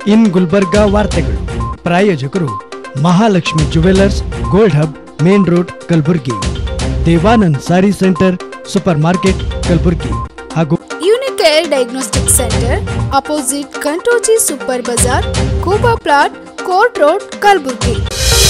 ಇನ್ ಗುಲ್ಬರ್ಗಾ ವಾರ್ತೆಗಳು ಪ್ರಾಯೋಜಕರು Mahalakshmi jewellers gold hub main road Kalaburgi, Devanand sari centre super market Kalaburgi ಹಾಗೂ ಯೂನಿಕೇರ್ ಡಯಾಗ್ನೋಸ್ಟಿಕ್ ಸೆಂಟರ್ ಅಪೋಸಿಟ್ ಕಂಟೋಜಿ ಸೂಪರ್ ಬಜಾರ್ ಕೂಬಾ plot court road Kalaburgi.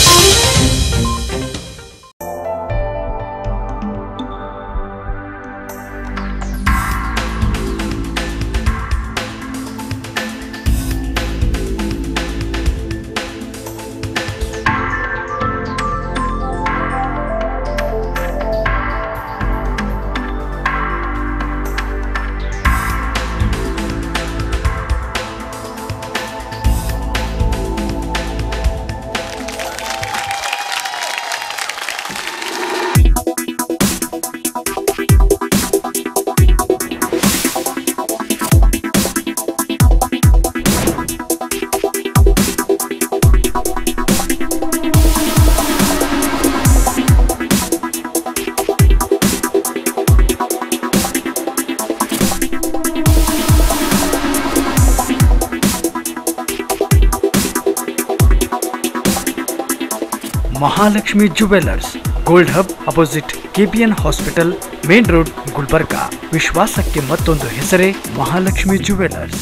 Mahalakshmi jewellers gold hub opposite KPN hospital main road Gulbarga. ವಿಶ್ವಾಸಕ್ಕೆ ಮತ್ತೊಂದು ಹೆಸರೇ Mahalakshmi jewellers.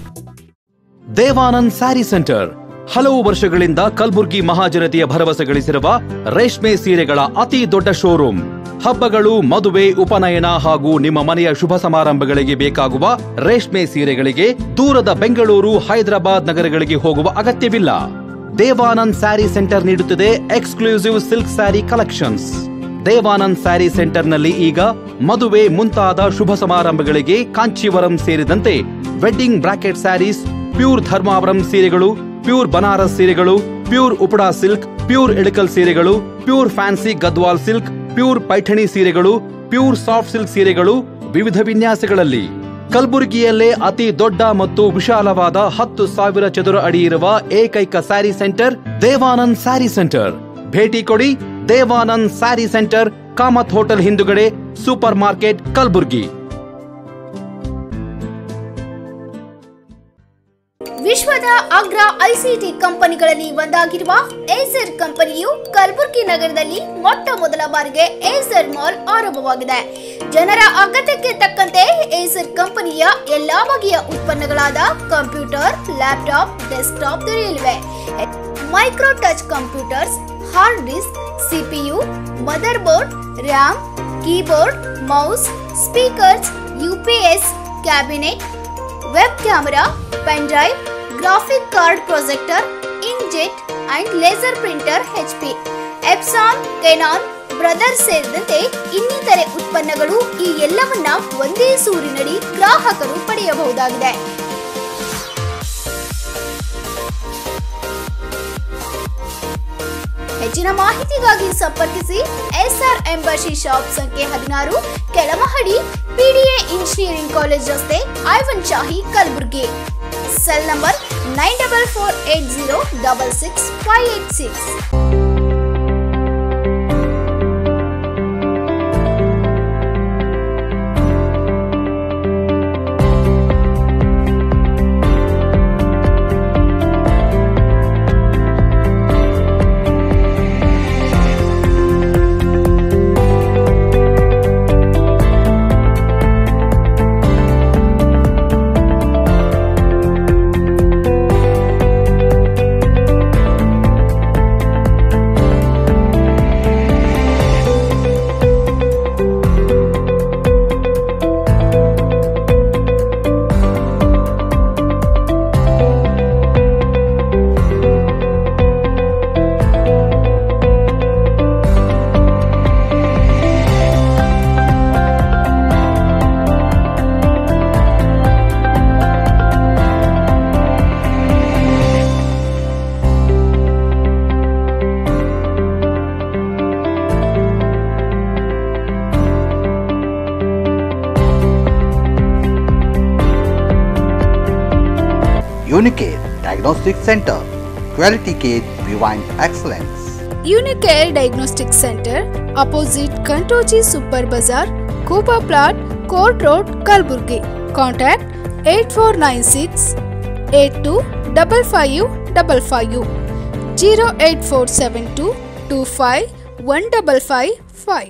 Devanand sari centre ಹಲವು ವರ್ಷಗಳಿಂದ ಕಲಬುರ್ಗಿ ಮಹಾಜನತೆಯ ಭರವಸೆ ಗಳಿಸಿರುವ ರೇಷ್ಮೆ ಸೀರೆಗಳ ಅತಿ ದೊಡ್ಡ ಶೋರೂಮ್. ಹಬ್ಬಗಳು, ಮದುವೆ, ಉಪನಯನ ಹಾಗೂ ನಿಮ್ಮ ಮನೆಯ ಶುಭ ಸಮಾರಂಭಗಳಿಗೆ ಬೇಕಾಗುವ ರೇಷ್ಮೆ ಸೀರೆಗಳಿಗೆ ದೂರದ ಬೆಂಗಳೂರು, ಹೈದರಾಬಾದ್ ನಗರಗಳಿಗೆ ಹೋಗುವ ಅಗತ್ಯವಿಲ್ಲ. ದೇವಾನಂದ್ ಸ್ಯಾರಿ ಸೆಂಟರ್ ನೀಡುತ್ತಿದೆ exclusive silk sari collections. Devanand sari ಸೆಂಟರ್ನಲ್ಲಿ ಈಗ ಮದುವೆ ಮುಂತಾದ ಶುಭ ಸಮಾರಂಭಗಳಿಗೆ ಕಾಂಚೀವರಂ ಸೇರಿದಂತೆ wedding brocade saris, pure Dharmavaram ಸೀರೆಗಳು, ಪ್ಯೂರ್ ಬನಾರಸ್ ಸೀರೆಗಳು, pure Uppada silk, pure Ilkal ಸೀರೆಗಳು, pure fancy Gadwal silk, pure Paithani ಸೀರೆಗಳು, ಪ್ಯೂರ್ ಸಾಫ್ಟ್ ಸಿಲ್ಕ್ ಸೀರೆಗಳು ವಿವಿಧ ವಿನ್ಯಾಸಗಳಲ್ಲಿ. ಕಲಬುರಗಿಯಲ್ಲೇ ಅತಿ ದೊಡ್ಡ ಮತ್ತು ವಿಶಾಲವಾದ 10,000 ಚದುರ ಅಡಿ ಇರುವ ಏಕೈಕ ಸ್ಯಾರಿ ಸೆಂಟರ್ ದೇವಾನಂದ್ ಸ್ಯಾರಿ ಸೆಂಟರ್. ಭೇಟಿ ಕೊಡಿ. ದೇವಾನಂದ್ ಸ್ಯಾರಿ ಸೆಂಟರ್, ಕಾಮತ್ ಹೋಟೆಲ್ ಹಿಂದುಗಡೆ, ಸೂಪರ್ ಮಾರ್ಕೆಟ್ ಕಲಬುರ್ಗಿ. ವಿಶ್ವದ ಅಗ್ರ ಐಸಿಟಿ ಕಂಪನಿಗಳಲ್ಲಿ ಒಂದಾಗಿರುವ ಏಸರ್ ಕಂಪನಿಯು ಕಲಬುರಗಿ ನಗರದಲ್ಲಿ ಮೊಟ್ಟ ಮೊದಲ ಬಾರಿಗೆ ಏಸರ್ ಮಾಲ್ ಆರಂಭವಾಗಿದೆ. ಜನರ ಅಗತ್ಯಕ್ಕೆ ತಕ್ಕಂತೆ ಏಸರ್ ಕಂಪನಿಯ ಎಲ್ಲಾ ಬಗೆಯ ಉತ್ಪನ್ನಗಳಾದ ಕಂಪ್ಯೂಟರ್, ಲ್ಯಾಪ್ಟಾಪ್, ಡೆಸ್ಕ್ಟಾಪ್ ದೊರೆಯಲಿವೆ. Micro touch computers, hard disk, CPU, motherboard, RAM, keyboard, mouse, speakers, UPS, cabinet, web camera, pen drive, graphic card projector, inkjet and laser printer HP, Epson, Canon, Brothers ಸೇರಿದಂತೆ ಇನ್ನಿತರೆ ಉತ್ಪನ್ನಗಳು ಈ ಎಲ್ಲವನ್ನ ಒಂದೇ ಸೂರಿನಡಿ ಗ್ರಾಹಕರು ಪಡೆಯಬಹುದಾಗಿದೆ. ಹೆಚ್ಚಿನ ಮಾಹಿತಿಗಾಗಿ ಸಂಪರ್ಕಿಸಿ. SR ಎಂಬಸಿ ಶಾಪ್ ಸಂಖ್ಯೆ 16, ಕೆಳಮಹಡಿ, PDA ಇಂಜಿನಿಯರಿಂಗ್ ಕಾಲೇಜ್ ರಸ್ತೆ, Aiwan Shahi, Kalaburgi. Cell number 9448066586. Unicare Diagnostic Center, Quality Care Rewind Excellence. Unicare Diagnostic Center, opposite Kantoji Super Bazaar, Kuba Plot, Court Road, Kalburgi. Contact 8496 82 5555 08472 251555.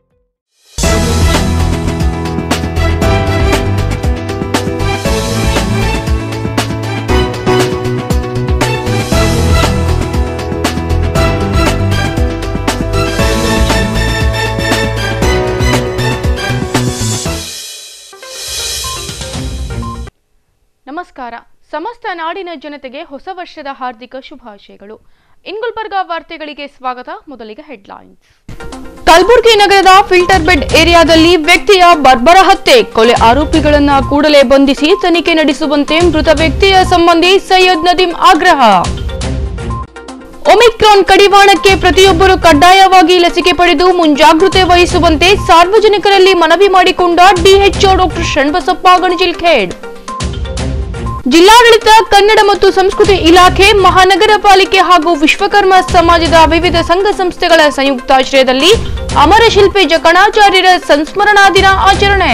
ನಮಸ್ಕಾರ. ಸಮಸ್ತ ನಾಡಿನ ಜನತೆಗೆ ಹೊಸ ವರ್ಷದ ಹಾರ್ದಿಕ ಶುಭಾಶಯಗಳು. ಗುಲ್ಬರ್ಗಾ ವಾರ್ತೆಗಳಿಗೆ ಸ್ವಾಗತ. ಮೊದಲಿಗೆ ಹೆಡ್ಲೈನ್ಸ್. ಕಲಬುರಗಿ ನಗರದ ಫಿಲ್ಟರ್ ಬೆಡ್ ಏರಿಯಾದಲ್ಲಿ ವ್ಯಕ್ತಿಯ ಬರ್ಬರ ಹತ್ಯೆ, ಕೊಲೆ ಆರೋಪಿಗಳನ್ನು ಕೂಡಲೇ ಬಂಧಿಸಿ ತನಿಖೆ ನಡೆಸುವಂತೆ ಮೃತ ವ್ಯಕ್ತಿಯ ಸಂಬಂಧಿ ಸೈಯದ್ ನದೀಂ ಆಗ್ರಹ. ಒಮಿಕ್ರಾನ್ ಕಡಿವಾಣಕ್ಕೆ ಪ್ರತಿಯೊಬ್ಬರು ಕಡ್ಡಾಯವಾಗಿ ಲಸಿಕೆ ಪಡೆದು ಮುಂಜಾಗ್ರತೆ ವಹಿಸುವಂತೆ ಸಾರ್ವಜನಿಕರಲ್ಲಿ ಮನವಿ ಮಾಡಿಕೊಂಡ ಡಿಎಚ್ಒ ಡಾಕ್ಟರ್ ಷಣ್ಬಸಪ್ಪ ಗಣಜಿಲ್ಖೇಡ್. ಜಿಲ್ಲಾಡಳಿತ, ಕನ್ನಡ ಮತ್ತು ಸಂಸ್ಕೃತಿ ಇಲಾಖೆ, ಮಹಾನಗರ ಪಾಲಿಕೆ ಹಾಗೂ ವಿಶ್ವಕರ್ಮ ಸಮಾಜದ ವಿವಿಧ ಸಂಘ ಸಂಸ್ಥೆಗಳ ಸಂಯುಕ್ತಾಶ್ರಯದಲ್ಲಿ ಅಮರಶಿಲ್ಪಿ ಜಕಣಾಚಾರ್ಯರ ಸಂಸ್ಮರಣಾ ದಿನ ಆಚರಣೆ.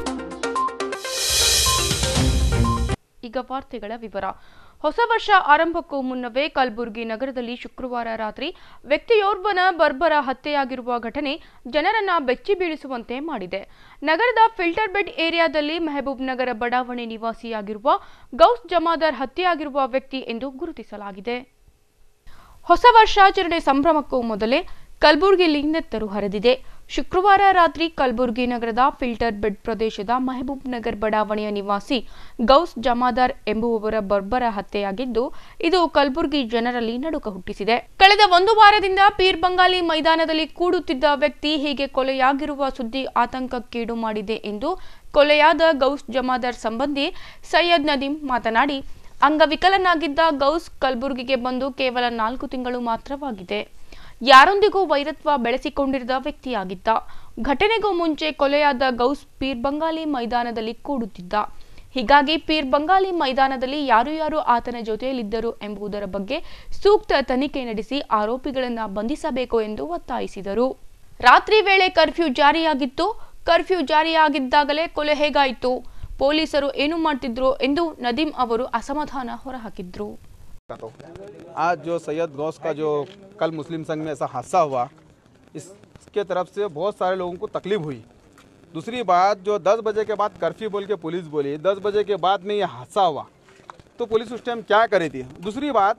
ಈಗ ವಾರ್ತೆಗಳ ವಿವರ. ಹೊಸ ವರ್ಷ ಆರಂಭಕ್ಕೂ ಮುನ್ನವೇ ಕಲಬುರಗಿ ನಗರದಲ್ಲಿ ಶುಕ್ರವಾರ ರಾತ್ರಿ ವ್ಯಕ್ತಿಯೋರ್ವನ ಬರ್ಬರ ಹತ್ಯೆಯಾಗಿರುವ ಘಟನೆ ಜನರನ್ನ ಬೆಚ್ಚಿ ಬೀಳಿಸುವಂತೆ ಮಾಡಿದೆ. ನಗರದ ಫಿಲ್ಟರ್ ಬೆಡ್ ಏರಿಯಾದಲ್ಲಿ ಮೆಹಬೂಬ್ ನಗರ ಬಡಾವಣೆ ನಿವಾಸಿಯಾಗಿರುವ ಗೌಸ್ ಜಮಾದಾರ್ ಹತ್ಯೆಯಾಗಿರುವ ವ್ಯಕ್ತಿ ಎಂದು ಗುರುತಿಸಲಾಗಿದೆ. ಹೊಸ ವರ್ಷಾಚರಣೆ ಸಂಭ್ರಮಕ್ಕೂ ಮೊದಲೇ ಕಲಬುರಗಿಯಲ್ಲಿ ನೆತ್ತರು ಹರಿದಿದೆ. ಶುಕ್ರವಾರ ರಾತ್ರಿ ಕಲಬುರಗಿ ನಗರದ ಫಿಲ್ಟರ್ ಬೆಡ್ ಪ್ರದೇಶದ ಮೆಹಬೂಬ್ ನಗರ್ ಬಡಾವಣೆಯ ನಿವಾಸಿ ಗೌಸ್ ಜಮಾದಾರ್ ಎಂಬುವವರ ಬರ್ಬರ ಹತ್ಯೆಯಾಗಿದ್ದು, ಇದು ಕಲಬುರಗಿ ಜನರಲ್ಲಿ ನಡುಕ ಹುಟ್ಟಿಸಿದೆ. ಕಳೆದ ಒಂದು ವಾರದಿಂದ ಪೀರ್ ಬಂಗಾಲಿ ಮೈದಾನದಲ್ಲಿ ಕೂಡುತ್ತಿದ್ದ ವ್ಯಕ್ತಿ ಹೀಗೆ ಕೊಲೆಯಾಗಿರುವ ಸುದ್ದಿ ಆತಂಕಕ್ಕೀಡು ಮಾಡಿದೆ ಎಂದು ಕೊಲೆಯಾದ ಗೌಸ್ ಜಮಾದಾರ್ ಸಂಬಂಧಿ ಸೈಯದ್ ನದೀಂ ಮಾತನಾಡಿ, ಅಂಗವಿಕಲನಾಗಿದ್ದ ಗೌಸ್ ಕಲಬುರಗಿಗೆ ಬಂದು ಕೇವಲ 4 ತಿಂಗಳು ಮಾತ್ರವಾಗಿದೆ. ಯಾರೊಂದಿಗೂ ವೈರತ್ವ ಬೆಳೆಸಿಕೊಂಡಿರದ ವ್ಯಕ್ತಿಯಾಗಿದ್ದ. ಘಟನೆಗೂ ಮುಂಚೆ ಕೊಲೆಯಾದ ಗೌಸ್ ಪೀರ್ ಬಂಗಾಲಿ ಮೈದಾನದಲ್ಲಿ ಕೂಡುತ್ತಿದ್ದ. ಹೀಗಾಗಿ ಪೀರ್ ಬಂಗಾಲಿ ಮೈದಾನದಲ್ಲಿ ಯಾರು ಆತನ ಜೊತೆಯಲ್ಲಿದ್ದರು ಎಂಬುದರ ಬಗ್ಗೆ ಸೂಕ್ತ ತನಿಖೆ ನಡೆಸಿ ಆರೋಪಿಗಳನ್ನು ಬಂಧಿಸಬೇಕು ಎಂದು ಒತ್ತಾಯಿಸಿದರು. ರಾತ್ರಿ ವೇಳೆ ಕರ್ಫ್ಯೂ ಜಾರಿಯಾಗಿತ್ತು. ಕರ್ಫ್ಯೂ ಜಾರಿಯಾಗಿದ್ದಾಗಲೇ ಕೊಲೆ ಹೇಗಾಯಿತು, ಪೊಲೀಸರು ಏನು ಮಾಡ್ತಿದ್ರು ಎಂದು ನದೀಂ ಅವರು ಅಸಮಾಧಾನ ಹೊರಹಾಕಿದ್ರು. आज जो सैयद गौस का जो कल मुस्लिम संघ में ऐसा हादसा हुआ, इसके तरफ से बहुत सारे लोगों को तकलीफ हुई. दूसरी बात, जो 10 बजे के बाद कर्फ्यू बोल के पुलिस बोली, 10 बजे के बाद में ये हादसा हुआ तो पुलिस उस टाइम क्या करी थी. दूसरी बात,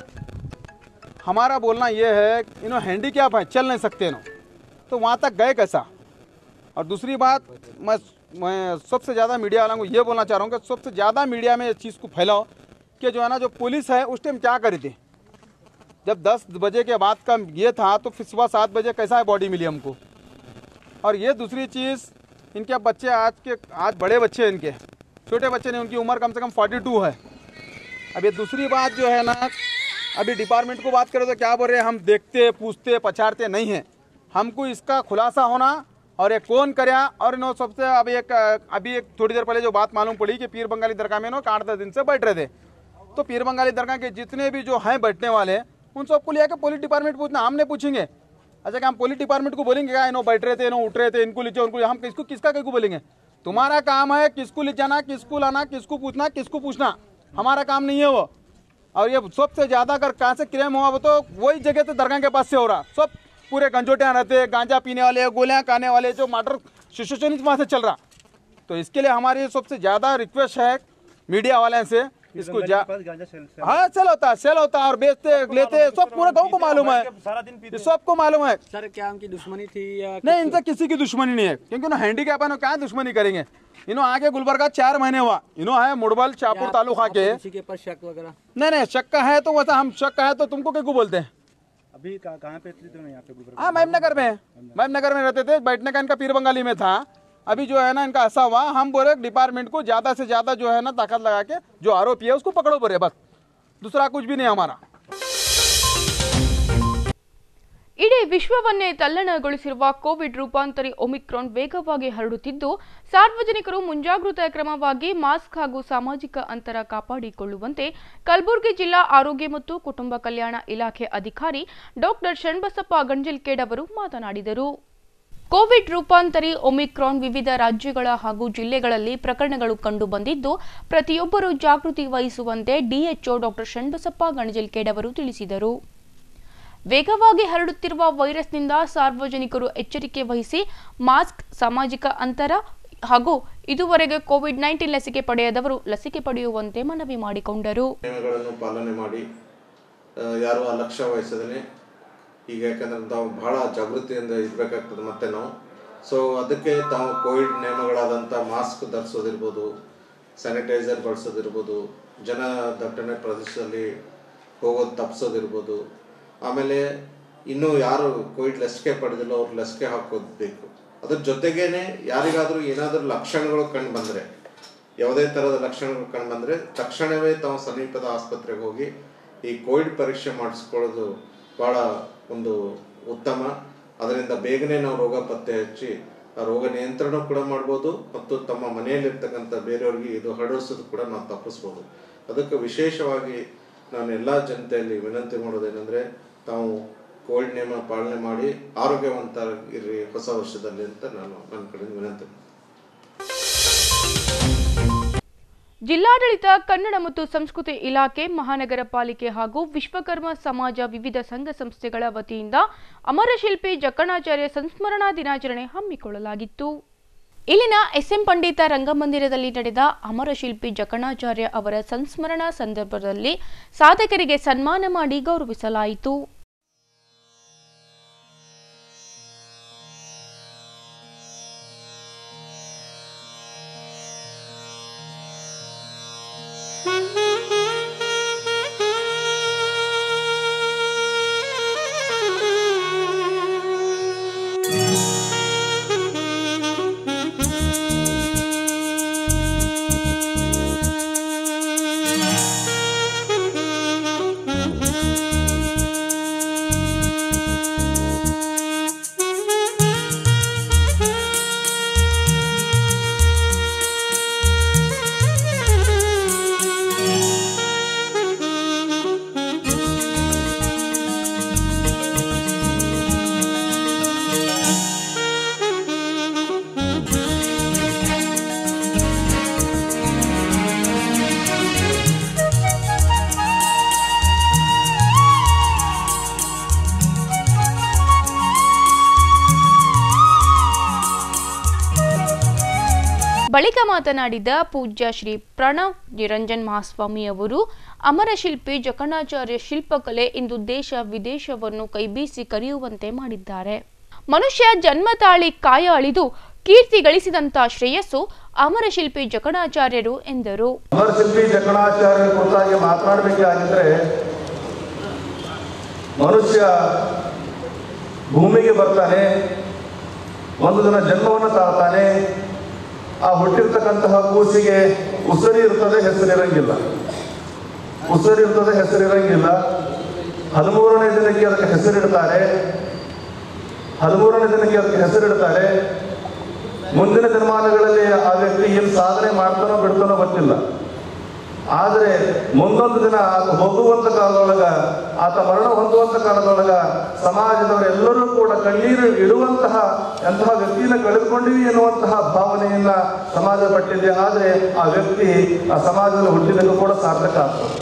हमारा बोलना ये है, इन्होंने हैंडीकैप है, चल नहीं सकते इन्हों, तो वहाँ तक गए कैसा. और दूसरी बात, मैं सबसे ज़्यादा मीडिया वालों को ये बोलना चाह रहा हूँ कि सबसे ज़्यादा मीडिया में इस चीज़ को फैलाओ कि जो है ना, जो पुलिस है उस टाइम क्या करी थी. जब 10 बजे के बाद का ये था तो फिर सुबह 7 बजे कैसा है बॉडी मिली हमको. और ये दूसरी चीज़, इनके बच्चे आज बड़े बच्चे हैं, इनके छोटे बच्चे नहीं, उनकी उम्र कम से कम 42 है. अब ये दूसरी बात जो है ना, अभी डिपार्टमेंट को बात करें तो क्या बोल रहे हैं, हम देखते पूछते पछाड़ते नहीं हैं. हमको इसका खुलासा होना और ये कौन कराया. और इन्होंने सबसे अभी एक थोड़ी देर पहले जो बात मालूम पड़ी कि पीर बंगाली दरगाह में 8-10 दिन से बैठ रहे थे. तो पीर बंगाली दरगाह के जितने भी जो हैं बैठने वाले, उन सबको लिया के पुलिस डिपार्टमेंट पूछना, हम नहीं पूछेंगे. अच्छा क्या हम पुलिस डिपार्टमेंट को बोलेंगे क्या इन्हों बैठ रहे थे, इन्हों उठ रहे थे, इनको ले जाओ, उनको, हम किसका बोलेंगे. तुम्हारा काम है किसको ले जाना, किसको लाना, किसको पूछना, किसको पूछना. हमारा काम नहीं है वो. और ये सबसे ज़्यादा अगर कहाँ से क्राइम हुआ वो तो वही जगह तो दरगाह के पास से हो रहा. सब पूरे गंजोटियाँ रहते, गांजा पीने वाले, गोलियाँ खाने वाले, जो मर्डर सिचुएशन वहाँ से चल रहा. तो इसके लिए हमारी सबसे ज़्यादा रिक्वेस्ट है मीडिया वाले से, इसको हाँ सेल होता है और बेचते लेते, सब पूरे गांव को मालूम है, सबको मालूम है. सर क्या उनकी दुश्मनी थी या नहीं? इनसे किसी की दुश्मनी नहीं है, क्योंकि उन्होंने हैंडीकैप है, क्या दुश्मनी करेंगे. इन्हों आके गुलबर्गा 4 महीने हुआ, इन्हों है मुड़बल शाहपुर तालुका के. किसी के ऊपर शक वगैरह नहीं शक का है तो वैसा हम शक का है तो तुमको क्यों बोलते हैं. अभी कहाँ पे थे तुम यहाँ पे? हाँ महबूबनगर में, महबूबनगर में रहते थे. बैठने का इनका पीर बंगाली में था. अभी जो है ना इनका ऐसा हुआ, हम बोले डिपार्टमेंट को ज़्यादा से ज़्यादा जो है ना ताकत लगा के जो आरोपी है उसको पकड़ो बोले, बस दूसरा कुछ भी नहीं हमारा. ಇಡೀ ವಿಶ್ವವನ್ನೇ ತಲ್ಲಣಗೊಳಿಸಿರುವ ಕೋವಿಡ್ ರೂಪಾಂತರಿ ಒಮಿಕ್ರಾನ್ ವೇಗವಾಗಿ ಹರಡುತ್ತಿದ್ದು, ಸಾರ್ವಜನಿಕರು ಮುಂಜಾಗೃತಾ ಕ್ರಮವಾಗಿ ಮಾಸ್ಕ್ ಹಾಗೂ ಸಾಮಾಜಿಕ ಅಂತರ ಕಾಪಾಡಿಕೊಳ್ಳುವಂತೆ ಕಲಬುರಗಿ ಜಿಲ್ಲಾ ಆರೋಗ್ಯ ಮತ್ತು ಕುಟುಂಬ ಕಲ್ಯಾಣ ಇಲಾಖೆ ಅಧಿಕಾರಿ ಡಾಕ್ಟರ್ ಷಣ್ಬಸಪ್ಪ ಗಣಜಿಲ್ಖೇಡ್ ಅವರು ಮಾತನಾಡಿದರು. ಕೋವಿಡ್ ರೂಪಾಂತರಿ ಒಮಿಕ್ರಾನ್ ವಿವಿಧ ರಾಜ್ಯಗಳ ಹಾಗೂ ಜಿಲ್ಲೆಗಳಲ್ಲಿ ಪ್ರಕರಣಗಳು ಕಂಡುಬಂದಿದ್ದು ಪ್ರತಿಯೊಬ್ಬರೂ ಜಾಗೃತಿ ವಹಿಸುವಂತೆ ಡಿಎಚ್ಒ ಡಾಕ್ಟರ್ ಷಣ್ಬಸಪ್ಪ ಗಣಜಿಲ್ಕೇಡ್ ಅವರು ತಿಳಿಸಿದರು. ವೇಗವಾಗಿ ಹರಡುತ್ತಿರುವ ವೈರಸ್ನಿಂದ ಸಾರ್ವಜನಿಕರು ಎಚ್ಚರಿಕೆ ವಹಿಸಿ ಮಾಸ್ಕ್, ಸಾಮಾಜಿಕ ಅಂತರ ಹಾಗೂ ಇದುವರೆಗೆ ಕೋವಿಡ್-19 ಲಸಿಕೆ ಪಡೆಯದವರು ಲಸಿಕೆ ಪಡೆಯುವಂತೆ ಮನವಿ ಮಾಡಿಕೊಂಡರು. ನಿಯಮಗಳನ್ನು ಪಾಲನೆ ಮಾಡಿ ಯಾರು ಅಲಕ್ಷ್ಯ ವಹಿಸದೇ ಈಗ ಯಾಕಂದ್ರೆ ನಾವು ಬಹಳ ಜಾಗೃತಿಯಿಂದ ಇರಬೇಕಾಗ್ತದೆ ಮತ್ತೆ ನಾವು ಅದಕ್ಕೆ ತಾವು ಕೋವಿಡ್ ನಿಯಮಗಳಾದಂಥ ಮಾಸ್ಕ್ ಧರಿಸೋದಿರ್ಬೋದು, ಸ್ಯಾನಿಟೈಸರ್ ಬಳಸೋದಿರ್ಬೋದು, ಜನ ದಟ್ಟಣೆ ಪ್ರದೇಶದಲ್ಲಿ ಹೋಗೋದು ತಪ್ಪಿಸೋದಿರ್ಬೋದು. ಆಮೇಲೆ ಇನ್ನೂ ಯಾರು ಕೋವಿಡ್ ಲಸಿಕೆ ಪಡೆದಿಲ್ಲ ಅವ್ರು ಲಸಿಕೆ ಹಾಕೋಬೇಕು. ಅದ್ರ ಜೊತೆಗೇನೆ ಯಾರಿಗಾದರೂ ಏನಾದರೂ ಲಕ್ಷಣಗಳು ಕಂಡು ಬಂದರೆ, ಯಾವುದೇ ಥರದ ಲಕ್ಷಣಗಳು ಕಂಡು ಬಂದರೆ ತಕ್ಷಣವೇ ತಾವು ಸಮೀಪದ ಆಸ್ಪತ್ರೆಗೆ ಹೋಗಿ ಈ ಕೋವಿಡ್ ಪರೀಕ್ಷೆ ಮಾಡಿಸ್ಕೊಳ್ಳೋದು ಭಾಳ ಒಂದು ಉತ್ತಮ. ಅದರಿಂದ ಬೇಗನೆ ನಾವು ರೋಗ ಪತ್ತೆ ಹಚ್ಚಿ ಆ ರೋಗ ನಿಯಂತ್ರಣ ಕೂಡ ಮಾಡ್ಬೋದು ಮತ್ತು ತಮ್ಮ ಮನೆಯಲ್ಲಿರ್ತಕ್ಕಂಥ ಬೇರೆಯವ್ರಿಗೆ ಇದು ಹರಡಿಸೋದು ಕೂಡ ನಾವು ತಪ್ಪಿಸ್ಬೋದು. ಅದಕ್ಕೆ ವಿಶೇಷವಾಗಿ ನಾನು ಎಲ್ಲ ಜನತೆಯಲ್ಲಿ ವಿನಂತಿ ಮಾಡೋದೇನೆಂದರೆ ತಾವು ಕೋವಿಡ್ ನಿಯಮ ಪಾಲನೆ ಮಾಡಿ ಆರೋಗ್ಯವಂತರಾಗಿರಿ ಹೊಸ ವರ್ಷದಲ್ಲಿ ಅಂತ ನಾನು ನನ್ನ ಕಡೆಯಿಂದ ವಿನಂತಿ ಮಾಡ್ತೀನಿ. ಜಿಲ್ಲಾಡಳಿತ, ಕನ್ನಡ ಮತ್ತು ಸಂಸ್ಕೃತಿ ಇಲಾಖೆ, ಮಹಾನಗರ ಪಾಲಿಕೆ ಹಾಗೂ ವಿಶ್ವಕರ್ಮ ಸಮಾಜ ವಿವಿಧ ಸಂಘ ಸಂಸ್ಥೆಗಳ ವತಿಯಿಂದ ಅಮರಶಿಲ್ಪಿ ಜಕಣಾಚಾರ್ಯ ಸಂಸ್ಮರಣಾ ದಿನಾಚರಣೆ ಹಮ್ಮಿಕೊಳ್ಳಲಾಗಿತ್ತು. ಇಲ್ಲಿನ ಎಸ್ಎಂ ಪಂಡಿತ ರಂಗಮಂದಿರದಲ್ಲಿ ನಡೆದ ಅಮರಶಿಲ್ಪಿ ಜಕಣಾಚಾರ್ಯ ಅವರ ಸಂಸ್ಮರಣಾ ಸಂದರ್ಭದಲ್ಲಿ ಸಾಧಕರಿಗೆ ಸನ್ಮಾನ ಮಾಡಿ ಗೌರವಿಸಲಾಯಿತು. ಬಳಿಕ ಮಾತನಾಡಿದ ಪೂಜ್ಯ ಶ್ರೀ ಪ್ರಣವ್ ನಿರಂಜನ್ ಮಹಾಸ್ವಾಮಿ ಅವರು, ಅಮರಶಿಲ್ಪಿ ಜಕಣಾಚಾರ್ಯ ಶಿಲ್ಪಕಲೆ ಇಂದು ದೇಶ ವಿದೇಶವನ್ನು ಕೈಬೀಸಿ ಕರೆಯುವಂತೆ ಮಾಡಿದ್ದಾರೆ. ಮನುಷ್ಯ ಜನ್ಮ ತಾಳಿ ಕಾಯ ಅಳಿದು ಕೀರ್ತಿ ಗಳಿಸಿದಂತ ಶ್ರೇಯಸ್ಸು ಅಮರಶಿಲ್ಪಿ ಜಕಣಾಚಾರ್ಯರು ಎಂದರು. ಅಮರಶಿಲ್ಪಿ ಜಕಣಾಚಾರ್ಯರ ಕುರಿತಾಗಿ ಮಾತನಾಡಬೇಕಾಗಿದ್ರೆ, ಮನುಷ್ಯ ಭೂಮಿಗೆ ಬರ್ತಾನೆ, ಒಂದು ದಿನ ಜನ್ಮವನ್ನು ತಾಳ್ತಾನೆ. ಆ ಹುಟ್ಟಿರ್ತಕ್ಕಂತಹ ಕೂಸಿಗೆ ಉಸಿರಿ ಇರ್ತದೆ, ಹೆಸರಿರಂಗಿಲ್ಲ. ಉಸಿರಿ ಇರ್ತದೆ, ಹೆಸರಿರಂಗಿಲ್ಲ. 13ನೇ ದಿನಕ್ಕೆ ಅದಕ್ಕೆ ಹೆಸರಿಡ್ತಾರೆ. 13ನೇ ದಿನಕ್ಕೆ ಅದಕ್ಕೆ ಹೆಸರಿಡ್ತಾರೆ. ಮುಂದಿನ ದಿನಮಾನಗಳಲ್ಲಿ ಆ ವ್ಯಕ್ತಿ ಏನು ಸಾಧನೆ ಮಾಡ್ತಾನೋ ಬಿಡ್ತಾನೋ ಗೊತ್ತಿಲ್ಲ. ಆದರೆ ಮುಂದೊಂದು ದಿನ ಆತ ಹೋಗುವಂಥ ಕಾಲದೊಳಗ, ಆತ ಮರಣ ಹೊಂದುವಂಥ ಕಾಲದೊಳಗ ಸಮಾಜದವರೆಲ್ಲರೂ ಕೂಡ ಕಣ್ಣೀರು ಇಡುವಂತಹ ಎಂತಹ ವ್ಯಕ್ತಿಯನ್ನು ಕಳೆದುಕೊಂಡಿವಿ ಎನ್ನುವಂತಹ ಭಾವನೆಯನ್ನ ಸಮಾಜ ಪಟ್ಟಿದೆ. ಆದರೆ ಆ ವ್ಯಕ್ತಿ ಆ ಸಮಾಜದಲ್ಲಿ ಹುಟ್ಟಿದಕ್ಕೂ ಕೂಡ ಸಾರ್ಥಕ ಆಗ್ತದೆ.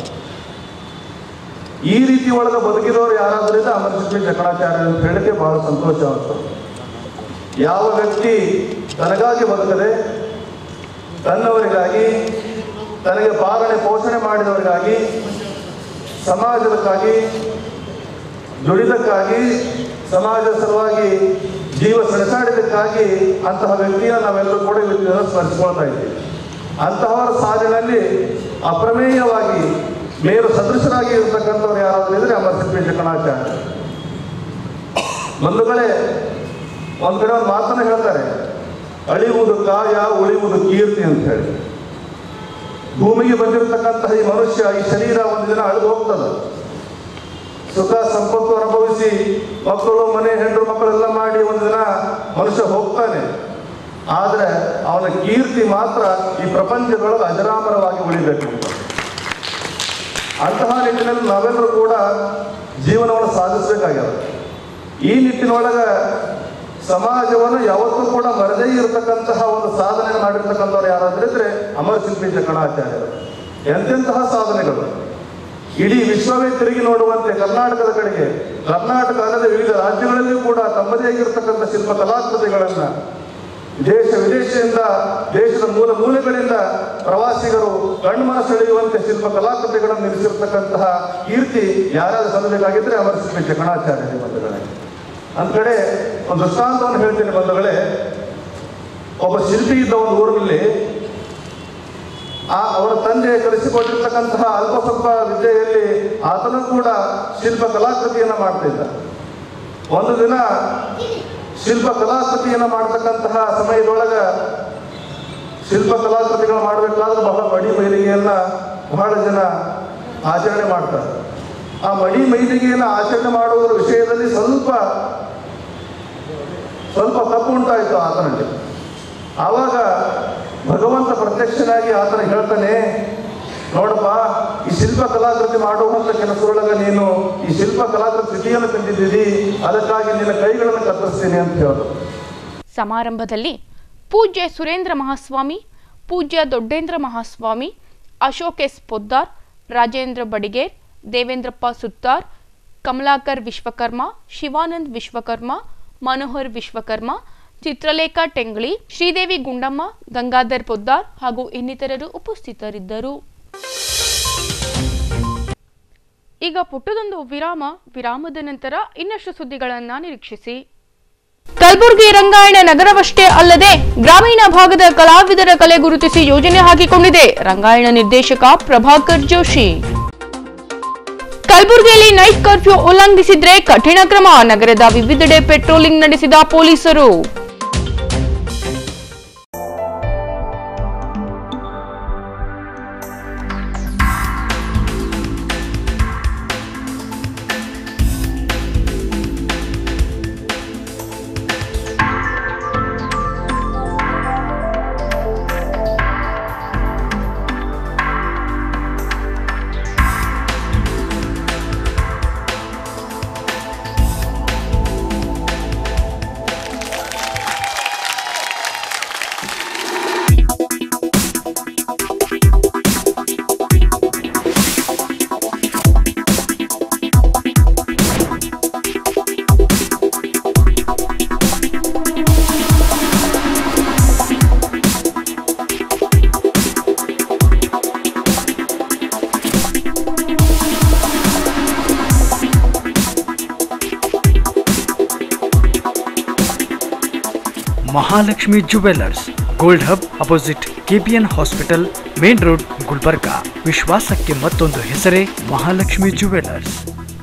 ಈ ರೀತಿ ಒಳಗೆ ಬದುಕಿದವರು ಯಾರಾದ್ರಿಂದ ಅಮರಶಿಲ್ಪಿ ಜಕಣಾಚಾರ್ಯ ಅಂತ ಹೇಳಿಕೆ ಬಹಳ ಸಂತೋಷ ಆಗ್ತದೆ. ಯಾವ ವ್ಯಕ್ತಿ ತನಗಾಗಿ ಬದುಕದೆ ತನ್ನವರಿಗಾಗಿ, ತನಗೆ ಪಾಲನೆ ಪೋಷಣೆ ಮಾಡಿದವರಿಗಾಗಿ, ಸಮಾಜಕ್ಕಾಗಿ ದುಡಿದಕ್ಕಾಗಿ, ಸಮಾಜದ ಸಲುವಾಗಿ ಜೀವ ಸೆಣಸಾಡಿದಕ್ಕಾಗಿ ಅಂತಹ ವ್ಯಕ್ತಿಯನ್ನು ನಾವೆಲ್ಲರೂ ಕೂಡ ಇವತ್ತಿನ ಸ್ಮರಿಸಿಕೊಳ್ತಾ ಇದ್ದೀವಿ. ಅಂತಹವರ ಸಾಲಿನಲ್ಲಿ ಅಪ್ರಮೇಯವಾಗಿ ಮೇರು ಸದೃಶರಾಗಿ ಇರತಕ್ಕಂಥವ್ರು ಯಾರಾದರೂ ಇದ್ರೆ ಅಮರಶಿಲ್ಪಿ ಜಕಣಾಚಾರ್ಯ. ಬಂಧುಗಳೇ, ಒಂದು ಕಡೆ ಒಂದು ಮಾತನ್ನು ಹೇಳ್ತಾರೆ, ಅಳಿಯುವುದು ಕಾಯ, ಉಳಿಯುವುದು ಕೀರ್ತಿ ಅಂತ ಹೇಳಿ. ಭೂಮಿಗೆ ಬಂದಿರತಕ್ಕಂತಹ ಈ ಮನುಷ್ಯ, ಈ ಶರೀರ ಒಂದು ದಿನ ಅಳಿದು ಹೋಗ್ತದೆ. ಸುಖ ಸಂಪತ್ತು ಅನುಭವಿಸಿ ಮಕ್ಕಳು, ಮನೆ, ಹೆಂಡರು ಮಕ್ಕಳೆಲ್ಲ ಮಾಡಿ ಒಂದು ದಿನ ಮನುಷ್ಯ ಹೋಗ್ತಾನೆ. ಆದರೆ ಅವನ ಕೀರ್ತಿ ಮಾತ್ರ ಈ ಪ್ರಪಂಚದೊಳಗೆ ಅಜರಾಮರವಾಗಿ ಉಳಿಬೇಕು. ಅಂತಹ ನಿಟ್ಟಿನಲ್ಲಿ ನಾವೆಲ್ಲರೂ ಕೂಡ ಜೀವನವನ್ನು ಸಾಧಿಸಬೇಕಾಗ್ಯದ. ಈ ನಿಟ್ಟಿನೊಳಗೆ ಸಮಾಜವನ್ನು ಯಾವತ್ತೂ ಕೂಡ ಮರದೇ ಇರತಕ್ಕಂತಹ ಒಂದು ಸಾಧನೆ ಮಾಡಿರ್ತಕ್ಕಂಥವ್ರು ಯಾರಾದ್ರೂ ಇದ್ರೆ ಅಮರಶಿಲ್ಪಿ ಜಕಣಾಚಾರ್ಯರು. ಎಂತೆಂತಹ ಸಾಧನೆಗಳು! ಇಡೀ ವಿಶ್ವವೇ ತಿರುಗಿ ನೋಡುವಂತೆ ಕರ್ನಾಟಕದ ಕಡೆಗೆ, ಕರ್ನಾಟಕ ಅಲ್ಲದೆ ವಿವಿಧ ರಾಜ್ಯಗಳಲ್ಲಿಯೂ ಕೂಡ ತಮ್ಮದೇ ಆಗಿರತಕ್ಕಂಥ ಶಿಲ್ಪ ಕಲಾಕೃತಿಗಳನ್ನ ದೇಶ ವಿದೇಶದಿಂದ, ದೇಶದ ಮೂಲ ಮೂಲೆಗಳಿಂದ ಪ್ರವಾಸಿಗರು ಕಣ್ಮನ ಸೆಳೆಯುವಂತೆ ಶಿಲ್ಪ ಕಲಾಕೃತಿಗಳನ್ನು ನಿಲ್ಲಿಸಿರ್ತಕ್ಕಂತಹ ಕೀರ್ತಿ ಯಾರಾದ್ರೂ ಸಲ್ಲಬೇಕಾಗಿದ್ರೆ ಅಮರಶಿಲ್ಪಿ ಜಕಣಾಚಾರ್ಯ ಬಂಧುಗಳೇ. ಒಂದ್ ಕಡೆ ಒಂದು ದೃಷ್ಟಾಂತವನ್ನು ಹೇಳ್ತೀನಿ ಬಂಧುಗಳೇ. ಒಬ್ಬ ಶಿಲ್ಪಿ ಇದ್ದ ಒಂದು ಊರಿನಲ್ಲಿ ಅವರ ತಂದೆ ಕಲಿಸಿಕೊಟ್ಟಿರ್ತಕ್ಕಂತಹ ಅಲ್ಪ ಸ್ವಲ್ಪ ವಿದ್ಯೆಯಲ್ಲಿ ಆತನೂ ಕೂಡ ಶಿಲ್ಪ ಕಲಾಕೃತಿಯನ್ನು ಮಾಡ್ತಿದ್ದ. ಒಂದು ದಿನ ಶಿಲ್ಪ ಕಲಾಕೃತಿಯನ್ನು ಮಾಡತಕ್ಕಂತಹ ಸಮಯದೊಳಗ ಶಿಲ್ಪ ಕಲಾಕೃತಿಗಳು ಮಾಡಬೇಕಾದ್ರೆ ಬಹಳ ಮಡಿ ಮೈಲಿಗೆಯನ್ನ ಬಹಳ ಜನ ಆಚರಣೆ ಮಾಡ್ತಾರೆ. ಆ ಮಡಿ ಮೈಲಿಗೆಯನ್ನು ಆಚರಣೆ ಮಾಡುವುದರ ವಿಷಯದಲ್ಲಿ ಸ್ವಲ್ಪ ತಪ್ಪು ಉಂಟಾಯಿತು ಆತನಲ್ಲಿ. ಆವಾಗ ಭಗವಂತ ಪ್ರತ್ಯಕ್ಷನಾಗಿ ಆತನ ಹೇಳ್ತಾನೆ, ನೋಡಪ್ಪ, ಈ ಶಿಲ್ಪ ಕಲಾಕೃತಿ ಮಾಡುವಂತ ಕೆಲಸದೊಳಗ ನೀನು ಈ ಶಿಲ್ಪ ಕಲಾಕೃತಿ ಸ್ಥಿತಿಯನ್ನು ತಂದಿದ್ದೀರಿ, ಅದಕ್ಕಾಗಿ ನಿನ್ನ ಕೈಗಳನ್ನು ಕತ್ತರಿಸ್ತೀನಿ ಅಂತ ಹೇಳೋದು. ಸಮಾರಂಭದಲ್ಲಿ ಪೂಜ್ಯ ಸುರೇಂದ್ರ ಮಹಾಸ್ವಾಮಿ, ಪೂಜ್ಯ ದೊಡ್ಡೇಂದ್ರ ಮಹಾಸ್ವಾಮಿ, ಅಶೋಕ್ ಎಸ್ ಪೊದ್ದಾರ್, ರಾಜೇಂದ್ರ ಬಡಿಗೇರ್, ದೇವೇಂದ್ರಪ್ಪ ಸುತ್ತಾರ್, ಕಮಲಾಕರ್ ವಿಶ್ವಕರ್ಮ, ಶಿವಾನಂದ್ ವಿಶ್ವಕರ್ಮ, ಮನೋಹರ್ ವಿಶ್ವಕರ್ಮ, ಚಿತ್ರಲೇಖಾ ಟೆಂಗಳಿ, ಶ್ರೀದೇವಿ ಗುಂಡಮ್ಮ, ಗಂಗಾಧರ್ ಪೊದ್ದಾರ್ ಹಾಗೂ ಇನ್ನಿತರರು ಉಪಸ್ಥಿತರಿದ್ದರು. ಈಗ ಪುಟ್ಟದೊಂದು ವಿರಾಮದ ನಂತರ ಇನ್ನಷ್ಟು ಸುದ್ದಿಗಳನ್ನು ನಿರೀಕ್ಷಿಸಿ. ಕಲಬುರಗಿ ರಂಗಾಯಣ ನಗರವಷ್ಟೇ ಅಲ್ಲದೆ ಗ್ರಾಮೀಣ ಭಾಗದ ಕಲಾವಿದರ ಕಲೆ ಗುರುತಿಸಿ ಯೋಜನೆ ಹಾಕಿಕೊಂಡಿದೆ ರಂಗಾಯಣ ನಿರ್ದೇಶಕ ಪ್ರಭಾಕರ್ ಜೋಶಿ. ಕಲಬುರಗಿಯಲ್ಲಿ ನೈಟ್ ಕರ್ಫ್ಯೂ ಉಲ್ಲಂಘಿಸಿದ್ರೆ ಕಠಿಣ ಕ್ರಮ, ನಗರದ ವಿವಿಧೆಡೆ ಪೆಟ್ರೋಲಿಂಗ್ ನಡೆಸಿದ ಪೊಲೀಸರು. Mahalakshmi jewellers, gold hub opposite KPN hospital, main road, Gulbarga. ವಿಶ್ವಾಸಕ್ಕೆ ಮತ್ತೊಂದು ಹೆಸರೇ ಮಹಾಲಕ್ಷ್ಮಿ ಜುವೆಲ್ಲರ್ಸ್.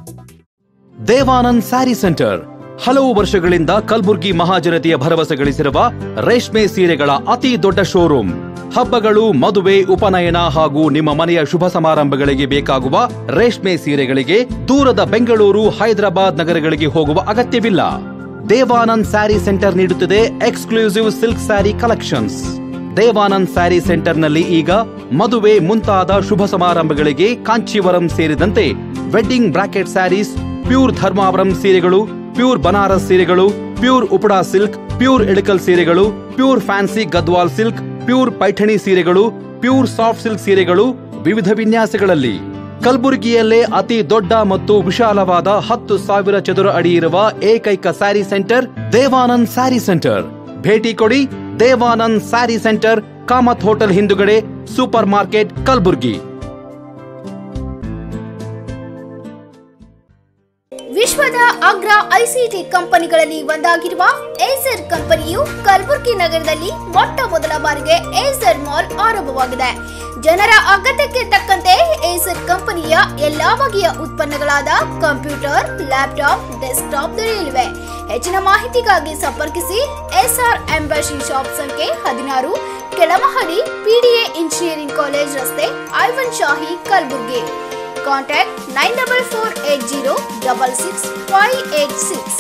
ದೇವಾನಂದ್ ಸ್ಯಾರಿ ಸೆಂಟರ್ ಹಲವು ವರ್ಷಗಳಿಂದ ಕಲಬುರ್ಗಿ ಮಹಾಜನತೆಯ ಭರವಸೆ ಗಳಿಸಿರುವ ರೇಷ್ಮೆ ಸೀರೆಗಳ ಅತಿ ದೊಡ್ಡ ಶೋರೂಮ್. ಹಬ್ಬಗಳು, ಮದುವೆ, ಉಪನಯನ ಹಾಗೂ ನಿಮ್ಮ ಮನೆಯ ಶುಭ ಸಮಾರಂಭಗಳಿಗೆ ಬೇಕಾಗುವ ರೇಷ್ಮೆ ಸೀರೆಗಳಿಗೆ ದೂರದ ಬೆಂಗಳೂರು, ಹೈದರಾಬಾದ್ ನಗರಗಳಿಗೆ ಹೋಗುವ ಅಗತ್ಯವಿಲ್ಲ. ದೇವಾನಂದ್ ಸ್ಯಾರಿ ಸೆಂಟರ್ ನೀಡುತ್ತಿದೆ exclusive silk sari collections. Devanand sari ಸೆಂಟರ್ನಲ್ಲಿ ಈಗ ಮದುವೆ ಮುಂತಾದ ಶುಭ ಸಮಾರಂಭಗಳಿಗೆ ಕಾಂಚೀವರಂ ಸೇರಿದಂತೆ wedding brocade saris, pure Dharmavaram ಸೀರೆಗಳು, ಪ್ಯೂರ್ ಬನಾರಸ್ ಸೀರೆಗಳು, pure Uppada silk, pure Ilkal ಸೀರೆಗಳು, pure fancy Gadwal silk, pure Paithani ಸೀರೆಗಳು, ಪ್ಯೂರ್ ಸಾಫ್ಟ್ ಸಿಲ್ಕ್ ಸೀರೆಗಳು ವಿವಿಧ ವಿನ್ಯಾಸಗಳಲ್ಲಿ. ಕಲಬುರಗಿಯಲ್ಲೇ ಅತಿ ದೊಡ್ಡ ಮತ್ತು ವಿಶಾಲವಾದ 10,000 ಚದುರ ಅಡಿ ಇರುವ ಏಕೈಕ ಸ್ಯಾರಿ ಸೆಂಟರ್ ದೇವಾನಂದ್ ಸ್ಯಾರಿ ಸೆಂಟರ್. ಭೇಟಿ ಕೊಡಿ. ದೇವಾನಂದ್ ಸ್ಯಾರಿ ಸೆಂಟರ್, ಕಾಮತ್ ಹೋಟೆಲ್ ಹಿಂದುಗಡೆ, ಸೂಪರ್ ಮಾರ್ಕೆಟ್, ಕಲಬುರಗಿ. ವಿಶ್ವದ ಅಗ್ರ ಐಸಿಟಿ ಕಂಪನಿಗಳಲ್ಲಿ ಒಂದಾಗಿರುವ ಏಸರ್ ಕಂಪನಿಯು ಕಲಬುರಗಿ ನಗರದಲ್ಲಿ ಮೊಟ್ಟ ಮೊದಲ ಬಾರಿಗೆ ಏಸರ್ ಮಾಲ್ ಆರಂಭವಾಗಿದೆ. ಜನರ ಅಗತ್ಯಕ್ಕೆ ತಕ್ಕಂತೆ ಏಸರ್ ಕಂಪನಿಯ ಎಲ್ಲಾ ಬಗೆಯ ಉತ್ಪನ್ನಗಳಾದ ಕಂಪ್ಯೂಟರ್, ಲ್ಯಾಪ್ಟಾಪ್, ಡೆಸ್ಕ್ಟಾಪ್ ದೊರೆಯಲಿವೆ. ಹೆಚ್ಚಿನ ಮಾಹಿತಿಗಾಗಿ ಸಂಪರ್ಕಿಸಿ. ಎಸ್ಆರ್ ಎಂಬಸಿ ಶಾಪ್ ಸಂಖ್ಯೆ 16, ಕೆಳಮಹಡಿ, PDA ಇಂಜಿನಿಯರಿಂಗ್ ಕಾಲೇಜ್ ರಸ್ತೆ, ಐವನ್ ಶಾಹಿ, Kalaburagi. Contact 9448066586.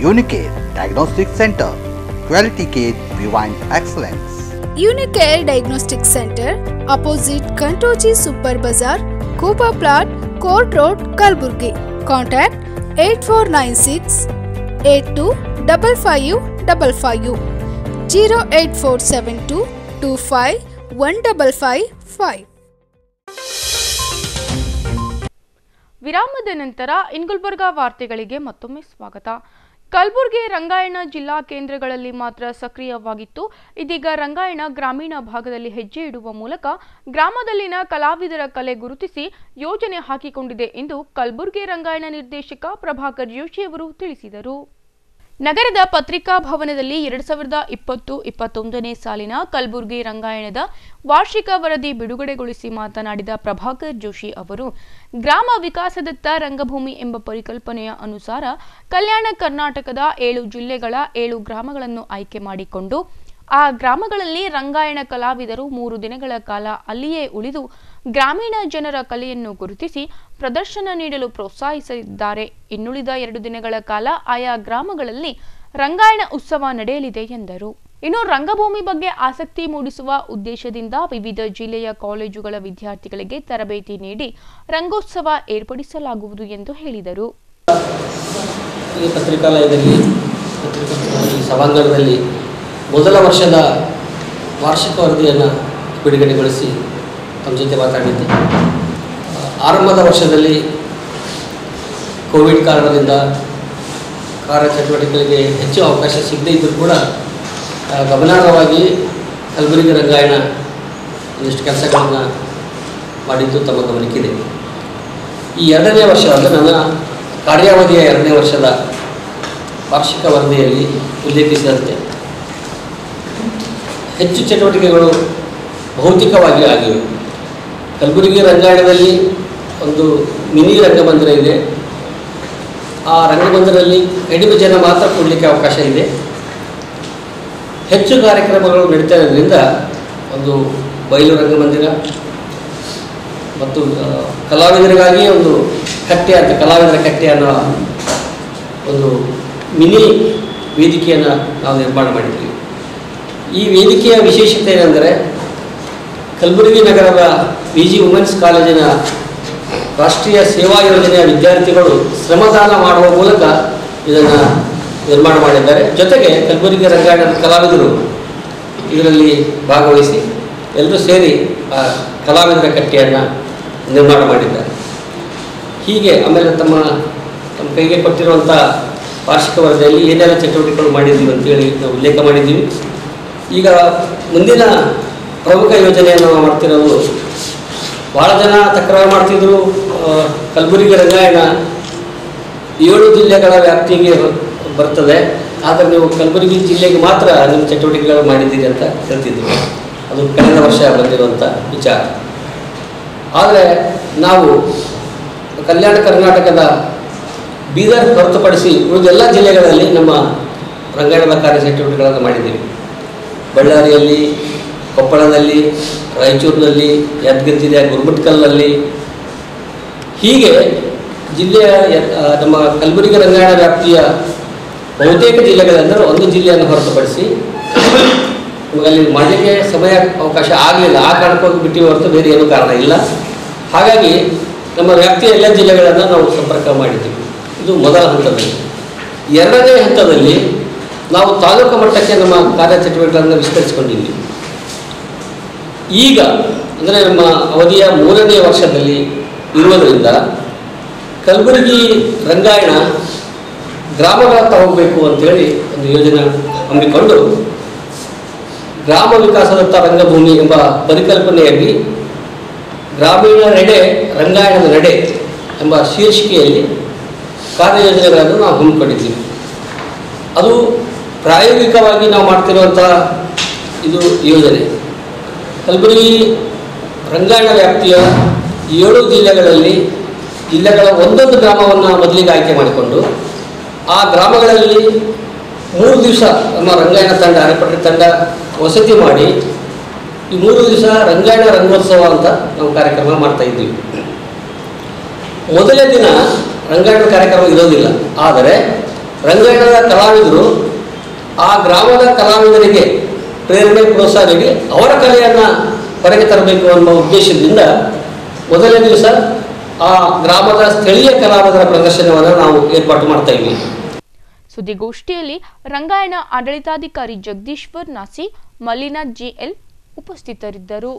Unicare Diagnostic Center, Quality Care Rewind Excellence. Unicare Diagnostic Center, opposite Kantoji Super Bazaar, Kuba Plot, Court Road, Kalburgi. Contact 8496 825555 08472 25 1555. ವಿರಾಮದ ನಂತರ ಗುಲ್ಬರ್ಗಾ ವಾರ್ತೆಗಳಿಗೆ ಮತ್ತೊಮ್ಮೆ ಸ್ವಾಗತ. ಕಲಬುರಗಿ ರಂಗಾಯಣ ಜಿಲ್ಲಾ ಕೇಂದ್ರಗಳಲ್ಲಿ ಮಾತ್ರ ಸಕ್ರಿಯವಾಗಿತ್ತು. ಇದೀಗ ರಂಗಾಯಣ ಗ್ರಾಮೀಣ ಭಾಗದಲ್ಲಿ ಹೆಜ್ಜೆ ಇಡುವ ಮೂಲಕ ಗ್ರಾಮದಲ್ಲಿನ ಕಲಾವಿದರ ಕಲೆ ಗುರುತಿಸಿ ಯೋಜನೆ ಹಾಕಿಕೊಂಡಿದೆ ಎಂದು ಕಲಬುರಗಿ ರಂಗಾಯಣ ನಿರ್ದೇಶಕ ಪ್ರಭಾಕರ್ ಜೋಶಿ ಅವರು ತಿಳಿಸಿದರು. ನಗರದ ಪತ್ರಿಕಾ ಭವನದಲ್ಲಿ 2020-21ನೇ ಸಾಲಿನ ಕಲಬುರಗಿ ರಂಗಾಯಣದ ವಾರ್ಷಿಕ ವರದಿ ಬಿಡುಗಡೆಗೊಳಿಸಿ ಮಾತನಾಡಿದ ಪ್ರಭಾಕರ್ ಜೋಶಿ ಅವರು, ಗ್ರಾಮ ವಿಕಾಸದತ್ತ ರಂಗಭೂಮಿ ಎಂಬ ಪರಿಕಲ್ಪನೆಯ ಅನುಸಾರ ಕಲ್ಯಾಣ ಕರ್ನಾಟಕದ 7 ಜಿಲ್ಲೆಗಳ 7 ಗ್ರಾಮಗಳನ್ನು ಆಯ್ಕೆ ಮಾಡಿಕೊಂಡು ಆ ಗ್ರಾಮಗಳಲ್ಲಿ ರಂಗಾಯಣ ಕಲಾವಿದರು 3 ದಿನಗಳ ಕಾಲ ಅಲ್ಲಿಯೇ ಉಳಿದು ಗ್ರಾಮೀಣ ಜನರ ಕಲೆಯನ್ನು ಗುರುತಿಸಿ ಪ್ರದರ್ಶನ ನೀಡಲು ಪ್ರೋತ್ಸಾಹಿಸಿದ್ದಾರೆ. ಇನ್ನುಳಿದ 2 ದಿನಗಳ ಕಾಲ ಆಯಾ ಗ್ರಾಮಗಳಲ್ಲಿ ರಂಗಾಯಣ ಉತ್ಸವ ನಡೆಯಲಿದೆ ಎಂದರು. ಇನ್ನು ರಂಗಭೂಮಿ ಬಗ್ಗೆ ಆಸಕ್ತಿ ಮೂಡಿಸುವ ಉದ್ದೇಶದಿಂದ ವಿವಿಧ ಜಿಲ್ಲೆಯ ಕಾಲೇಜುಗಳ ವಿದ್ಯಾರ್ಥಿಗಳಿಗೆ ತರಬೇತಿ ನೀಡಿ ರಂಗೋತ್ಸವ ಏರ್ಪಡಿಸಲಾಗುವುದು ಎಂದು ಹೇಳಿದರು. ಪತ್ರಿಕಾಲಯದಲ್ಲಿ ಸಭಾಂಗಣದಲ್ಲಿ ಮೊದಲ ವರ್ಷದ ವಾರ್ಷಿಕ ವರದಿಯನ್ನು ಬಿಡುಗಡೆಗೊಳಿಸಿ ತಮ್ಮ ಜೊತೆ ಮಾತಾಡಿದ್ದೆ. ಆರಂಭದ ವರ್ಷದಲ್ಲಿ ಕೋವಿಡ್ ಕಾರಣದಿಂದ ಕಾರ್ಯಚಟುವಟಿಕೆಗಳಿಗೆ ಹೆಚ್ಚು ಅವಕಾಶ ಸಿಗದೇ ಇದ್ದರೂ ಕೂಡ ಗಮನಾರ್ಹವಾಗಿ ಕಲಬುರಗಿ ರಂಗಾಯಣ ಒಂದಿಷ್ಟು ಕೆಲಸಗಳನ್ನು ಮಾಡಿದ್ದು ತಮ್ಮ ಗಮನಕ್ಕಿದೆ. ಈ 2ನೇ ವರ್ಷ ಅಂದರೆ ನನ್ನ ಕಾರ್ಯಾವಧಿಯ 2ನೇ ವರ್ಷದ ವಾರ್ಷಿಕ ವರದಿಯಲ್ಲಿ ಉಲ್ಲೇಖಿಸಿದಂತೆ ಹೆಚ್ಚು ಚಟುವಟಿಕೆಗಳು ಭೌತಿಕವಾಗಿ ಆಗಿವೆ. ಕಲಬುರಗಿ ರಂಗಾಯಣದಲ್ಲಿ ಒಂದು ಮಿನಿ ರಂಗಮಂದಿರ ಇದೆ. ಆ ರಂಗಮಂದಿರದಲ್ಲಿ ಕಡಿಮೆ ಜನ ಮಾತ್ರ ಕೊಡಲಿಕ್ಕೆ ಅವಕಾಶ ಇದೆ. ಹೆಚ್ಚು ಕಾರ್ಯಕ್ರಮಗಳು ನಡೀತಾ ಇರೋದ್ರಿಂದ ಒಂದು ಬಯಲು ರಂಗಮಂದಿರ ಮತ್ತು ಕಲಾವಿದರಿಗಾಗಿ ಒಂದು ಕಟ್ಟೆ ಅಂತ ಕಲಾವಿದರ ಕಟ್ಟೆ ಅನ್ನೋ ಒಂದು ಮಿನಿ ವೇದಿಕೆಯನ್ನು ನಾವು ನಿರ್ಮಾಣ ಮಾಡಿದ್ದೀವಿ. ಈ ವೇದಿಕೆಯ ವಿಶೇಷತೆ ಏನೆಂದರೆ ಕಲಬುರಗಿ ನಗರದ VG ವುಮೆನ್ಸ್ ಕಾಲೇಜಿನ ರಾಷ್ಟ್ರೀಯ ಸೇವಾ ಯೋಜನೆಯ ವಿದ್ಯಾರ್ಥಿಗಳು ಶ್ರಮದಾನ ಮಾಡುವ ಮೂಲಕ ಇದನ್ನು ನಿರ್ಮಾಣ ಮಾಡಿದ್ದಾರೆ. ಜೊತೆಗೆ ಕಲಬುರಗಿ ರಂಗಾಯಣದ ಕಲಾವಿದರು ಇದರಲ್ಲಿ ಭಾಗವಹಿಸಿ ಎಲ್ಲರೂ ಸೇರಿ ಆ ಕಲಾವಿದರ ಕಟ್ಟೆಯನ್ನು ನಿರ್ಮಾಣ ಮಾಡಿದ್ದಾರೆ. ಹೀಗೆ ಆಮೇಲೆ ತಮ್ಮ ಕೈಗೆ ಕೊಟ್ಟಿರುವಂಥ ವಾರ್ಷಿಕ ವರದಿಯಲ್ಲಿ ಏನೆಲ್ಲ ಚಟುವಟಿಕೆಗಳು ಮಾಡಿದ್ದೀವಿ ಅಂತೇಳಿ ನಾವು ಉಲ್ಲೇಖ ಮಾಡಿದ್ದೀವಿ. ಈಗ ಮುಂದಿನ ಪ್ರಮುಖ ಯೋಜನೆಯನ್ನು ನಾವು ಮಾಡ್ತಿರೋದು, ಭಾಳ ಜನ ತಕರಾರು ಮಾಡ್ತಿದ್ರು, ಕಲಬುರಗಿ ರಂಗಾಯಣ 7 ಜಿಲ್ಲೆಗಳ ವ್ಯಾಪ್ತಿಗೆ ಬರ್ತದೆ, ಆದರೆ ನೀವು ಕಲಬುರಗಿ ಜಿಲ್ಲೆಗೆ ಮಾತ್ರ ನಿಮ್ಮ ಚಟುವಟಿಕೆಗಳು ಮಾಡಿದ್ದೀರಿ ಅಂತ ಹೇಳ್ತಿದ್ರು. ಅದು ಕಳೆದ ವರ್ಷ ಬಂದಿರುವಂಥ ವಿಚಾರ. ಆದರೆ ನಾವು ಕಲ್ಯಾಣ ಕರ್ನಾಟಕದ ಬೀದರ್ ಹೊರತುಪಡಿಸಿ ಉಳಿದೆಲ್ಲ ಜಿಲ್ಲೆಗಳಲ್ಲಿ ನಮ್ಮ ರಂಗಾಯಣದ ಕಾರ್ಯಚಟುವಟಿಕೆಗಳನ್ನು ಮಾಡಿದ್ದೀವಿ. ಬಳ್ಳಾರಿಯಲ್ಲಿ, ಕೊಪ್ಪಳದಲ್ಲಿ, ರಾಯಚೂರಿನಲ್ಲಿ, ಯಾದಗಿರಿ ಜಿಲ್ಲೆಯ ಗುರುಮಠಕಲ್ನಲ್ಲಿ, ಹೀಗೆ ಜಿಲ್ಲೆಯ ನಮ್ಮ ಕಲಬುರಗಿ ರಂಗಾಯಣ ವ್ಯಾಪ್ತಿಯ ಬಹುತೇಕ ಜಿಲ್ಲೆಗಳೆಂದರೆ ಒಂದು ಜಿಲ್ಲೆಯನ್ನು ಹೊರತುಪಡಿಸಿ ನಮಗಲ್ಲಿ ಮಾಡಲಿಕ್ಕೆ ಸಮಯ ಅವಕಾಶ ಆಗಲಿಲ್ಲ. ಆ ಕಾರಣಕ್ಕೋಗಿ ಬಿಟ್ಟು ಹೊರತು ಬೇರೆ ಏನೂ ಕಾರಣ ಇಲ್ಲ. ಹಾಗಾಗಿ ನಮ್ಮ ವ್ಯಾಪ್ತಿಯ ಎಲ್ಲ ಜಿಲ್ಲೆಗಳನ್ನು ನಾವು ಸಂಪರ್ಕ ಮಾಡಿದ್ದೀವಿ. ಇದು ಮೊದಲ ಹಂತದಲ್ಲಿ. 2ನೇ ಹಂತದಲ್ಲಿ ನಾವು ತಾಲೂಕು ಮಟ್ಟಕ್ಕೆ ನಮ್ಮ ಕಾರ್ಯಚಟುವಟಿಕೆಗಳನ್ನು ವಿಸ್ತರಿಸಿಕೊಂಡಿದ್ದೀವಿ. ಈಗ ಅಂದರೆ ನಮ್ಮ ಅವಧಿಯ 3ನೇ ವರ್ಷದಲ್ಲಿ ಇರುವುದರಿಂದ ಕಲಬುರಗಿ ರಂಗಾಯಣ ಗ್ರಾಮಗಳತ್ತ ಹೋಗಬೇಕು ಅಂತೇಳಿ ಒಂದು ಯೋಜನೆ ಹಮ್ಮಿಕೊಂಡು ಗ್ರಾಮ ವಿಕಾಸದತ್ತ ರಂಗಭೂಮಿ ಎಂಬ ಪರಿಕಲ್ಪನೆಯಲ್ಲಿ ಗ್ರಾಮೀಣ ನಡೆ ರಂಗಾಯಣದ ನಡೆ ಎಂಬ ಶೀರ್ಷಿಕೆಯಲ್ಲಿ ಕಾರ್ಯಯೋಜನೆಗಳನ್ನು ನಾವು ಹಮ್ಮಿಕೊಂಡಿದ್ದೀವಿ. ಅದು ಪ್ರಾಯೋಗಿಕವಾಗಿ ನಾವು ಮಾಡ್ತಿರುವಂಥ ಇದು ಯೋಜನೆ. ಕಲಬುರಗಿ ರಂಗಾಯಣ ವ್ಯಾಪ್ತಿಯ 7 ಜಿಲ್ಲೆಗಳಲ್ಲಿ ಜಿಲ್ಲೆಗಳ ಒಂದೊಂದು ಗ್ರಾಮವನ್ನು ಮೊದಲಿಗೆ ಆಯ್ಕೆ ಮಾಡಿಕೊಂಡು ಆ ಗ್ರಾಮಗಳಲ್ಲಿ 3 ದಿವಸ ನಮ್ಮ ರಂಗಾಯಣ ತಂಡ, ಅರೆಪಟ್ಟೆ ತಂಡ ವಸತಿ ಮಾಡಿ ಈ 3 ದಿವಸ ರಂಗಾಯಣ ರಂಗೋತ್ಸವ ಅಂತ ನಾವು ಕಾರ್ಯಕ್ರಮ ಮಾಡ್ತಾ ಇದ್ದೀವಿ. ಮೊದಲನೇ ದಿನ ರಂಗಾಯಣ ಕಾರ್ಯಕ್ರಮ ಇರೋದಿಲ್ಲ, ಆದರೆ ರಂಗಾಯಣದ ಕಲಾವಿದರು ಆ ಗ್ರಾಮದ ಕಲಾವಿದರಿಗೆ ಪ್ರೇರಣೆ ಪ್ರೋತ್ಸಾಹ ನೀಡಿ ಅವರ ಕಲೆಯನ್ನು ಹೊರಗೆ ತರಬೇಕು ಅನ್ನೋ ಉದ್ದೇಶದಿಂದ ಮೊದಲನೇ ದಿವಸ ಆ ಗ್ರಾಮದ ಸ್ಥಳೀಯ ಕಲಾವಿದರ ಪ್ರದರ್ಶನವನ್ನು ನಾವು ಏರ್ಪಾಟು ಮಾಡ್ತಾ ಇದ್ದೀವಿ. ಸುದ್ದಿಗೋಷ್ಠಿಯಲ್ಲಿ ರಂಗಾಯಣ ಆಡಳಿತಾಧಿಕಾರಿ ಜಗದೀಶ್ವರ್ ನಾಸಿ, ಮಲ್ಲಿನಾ ಜಿಎಲ್ ಉಪಸ್ಥಿತರಿದ್ದರು.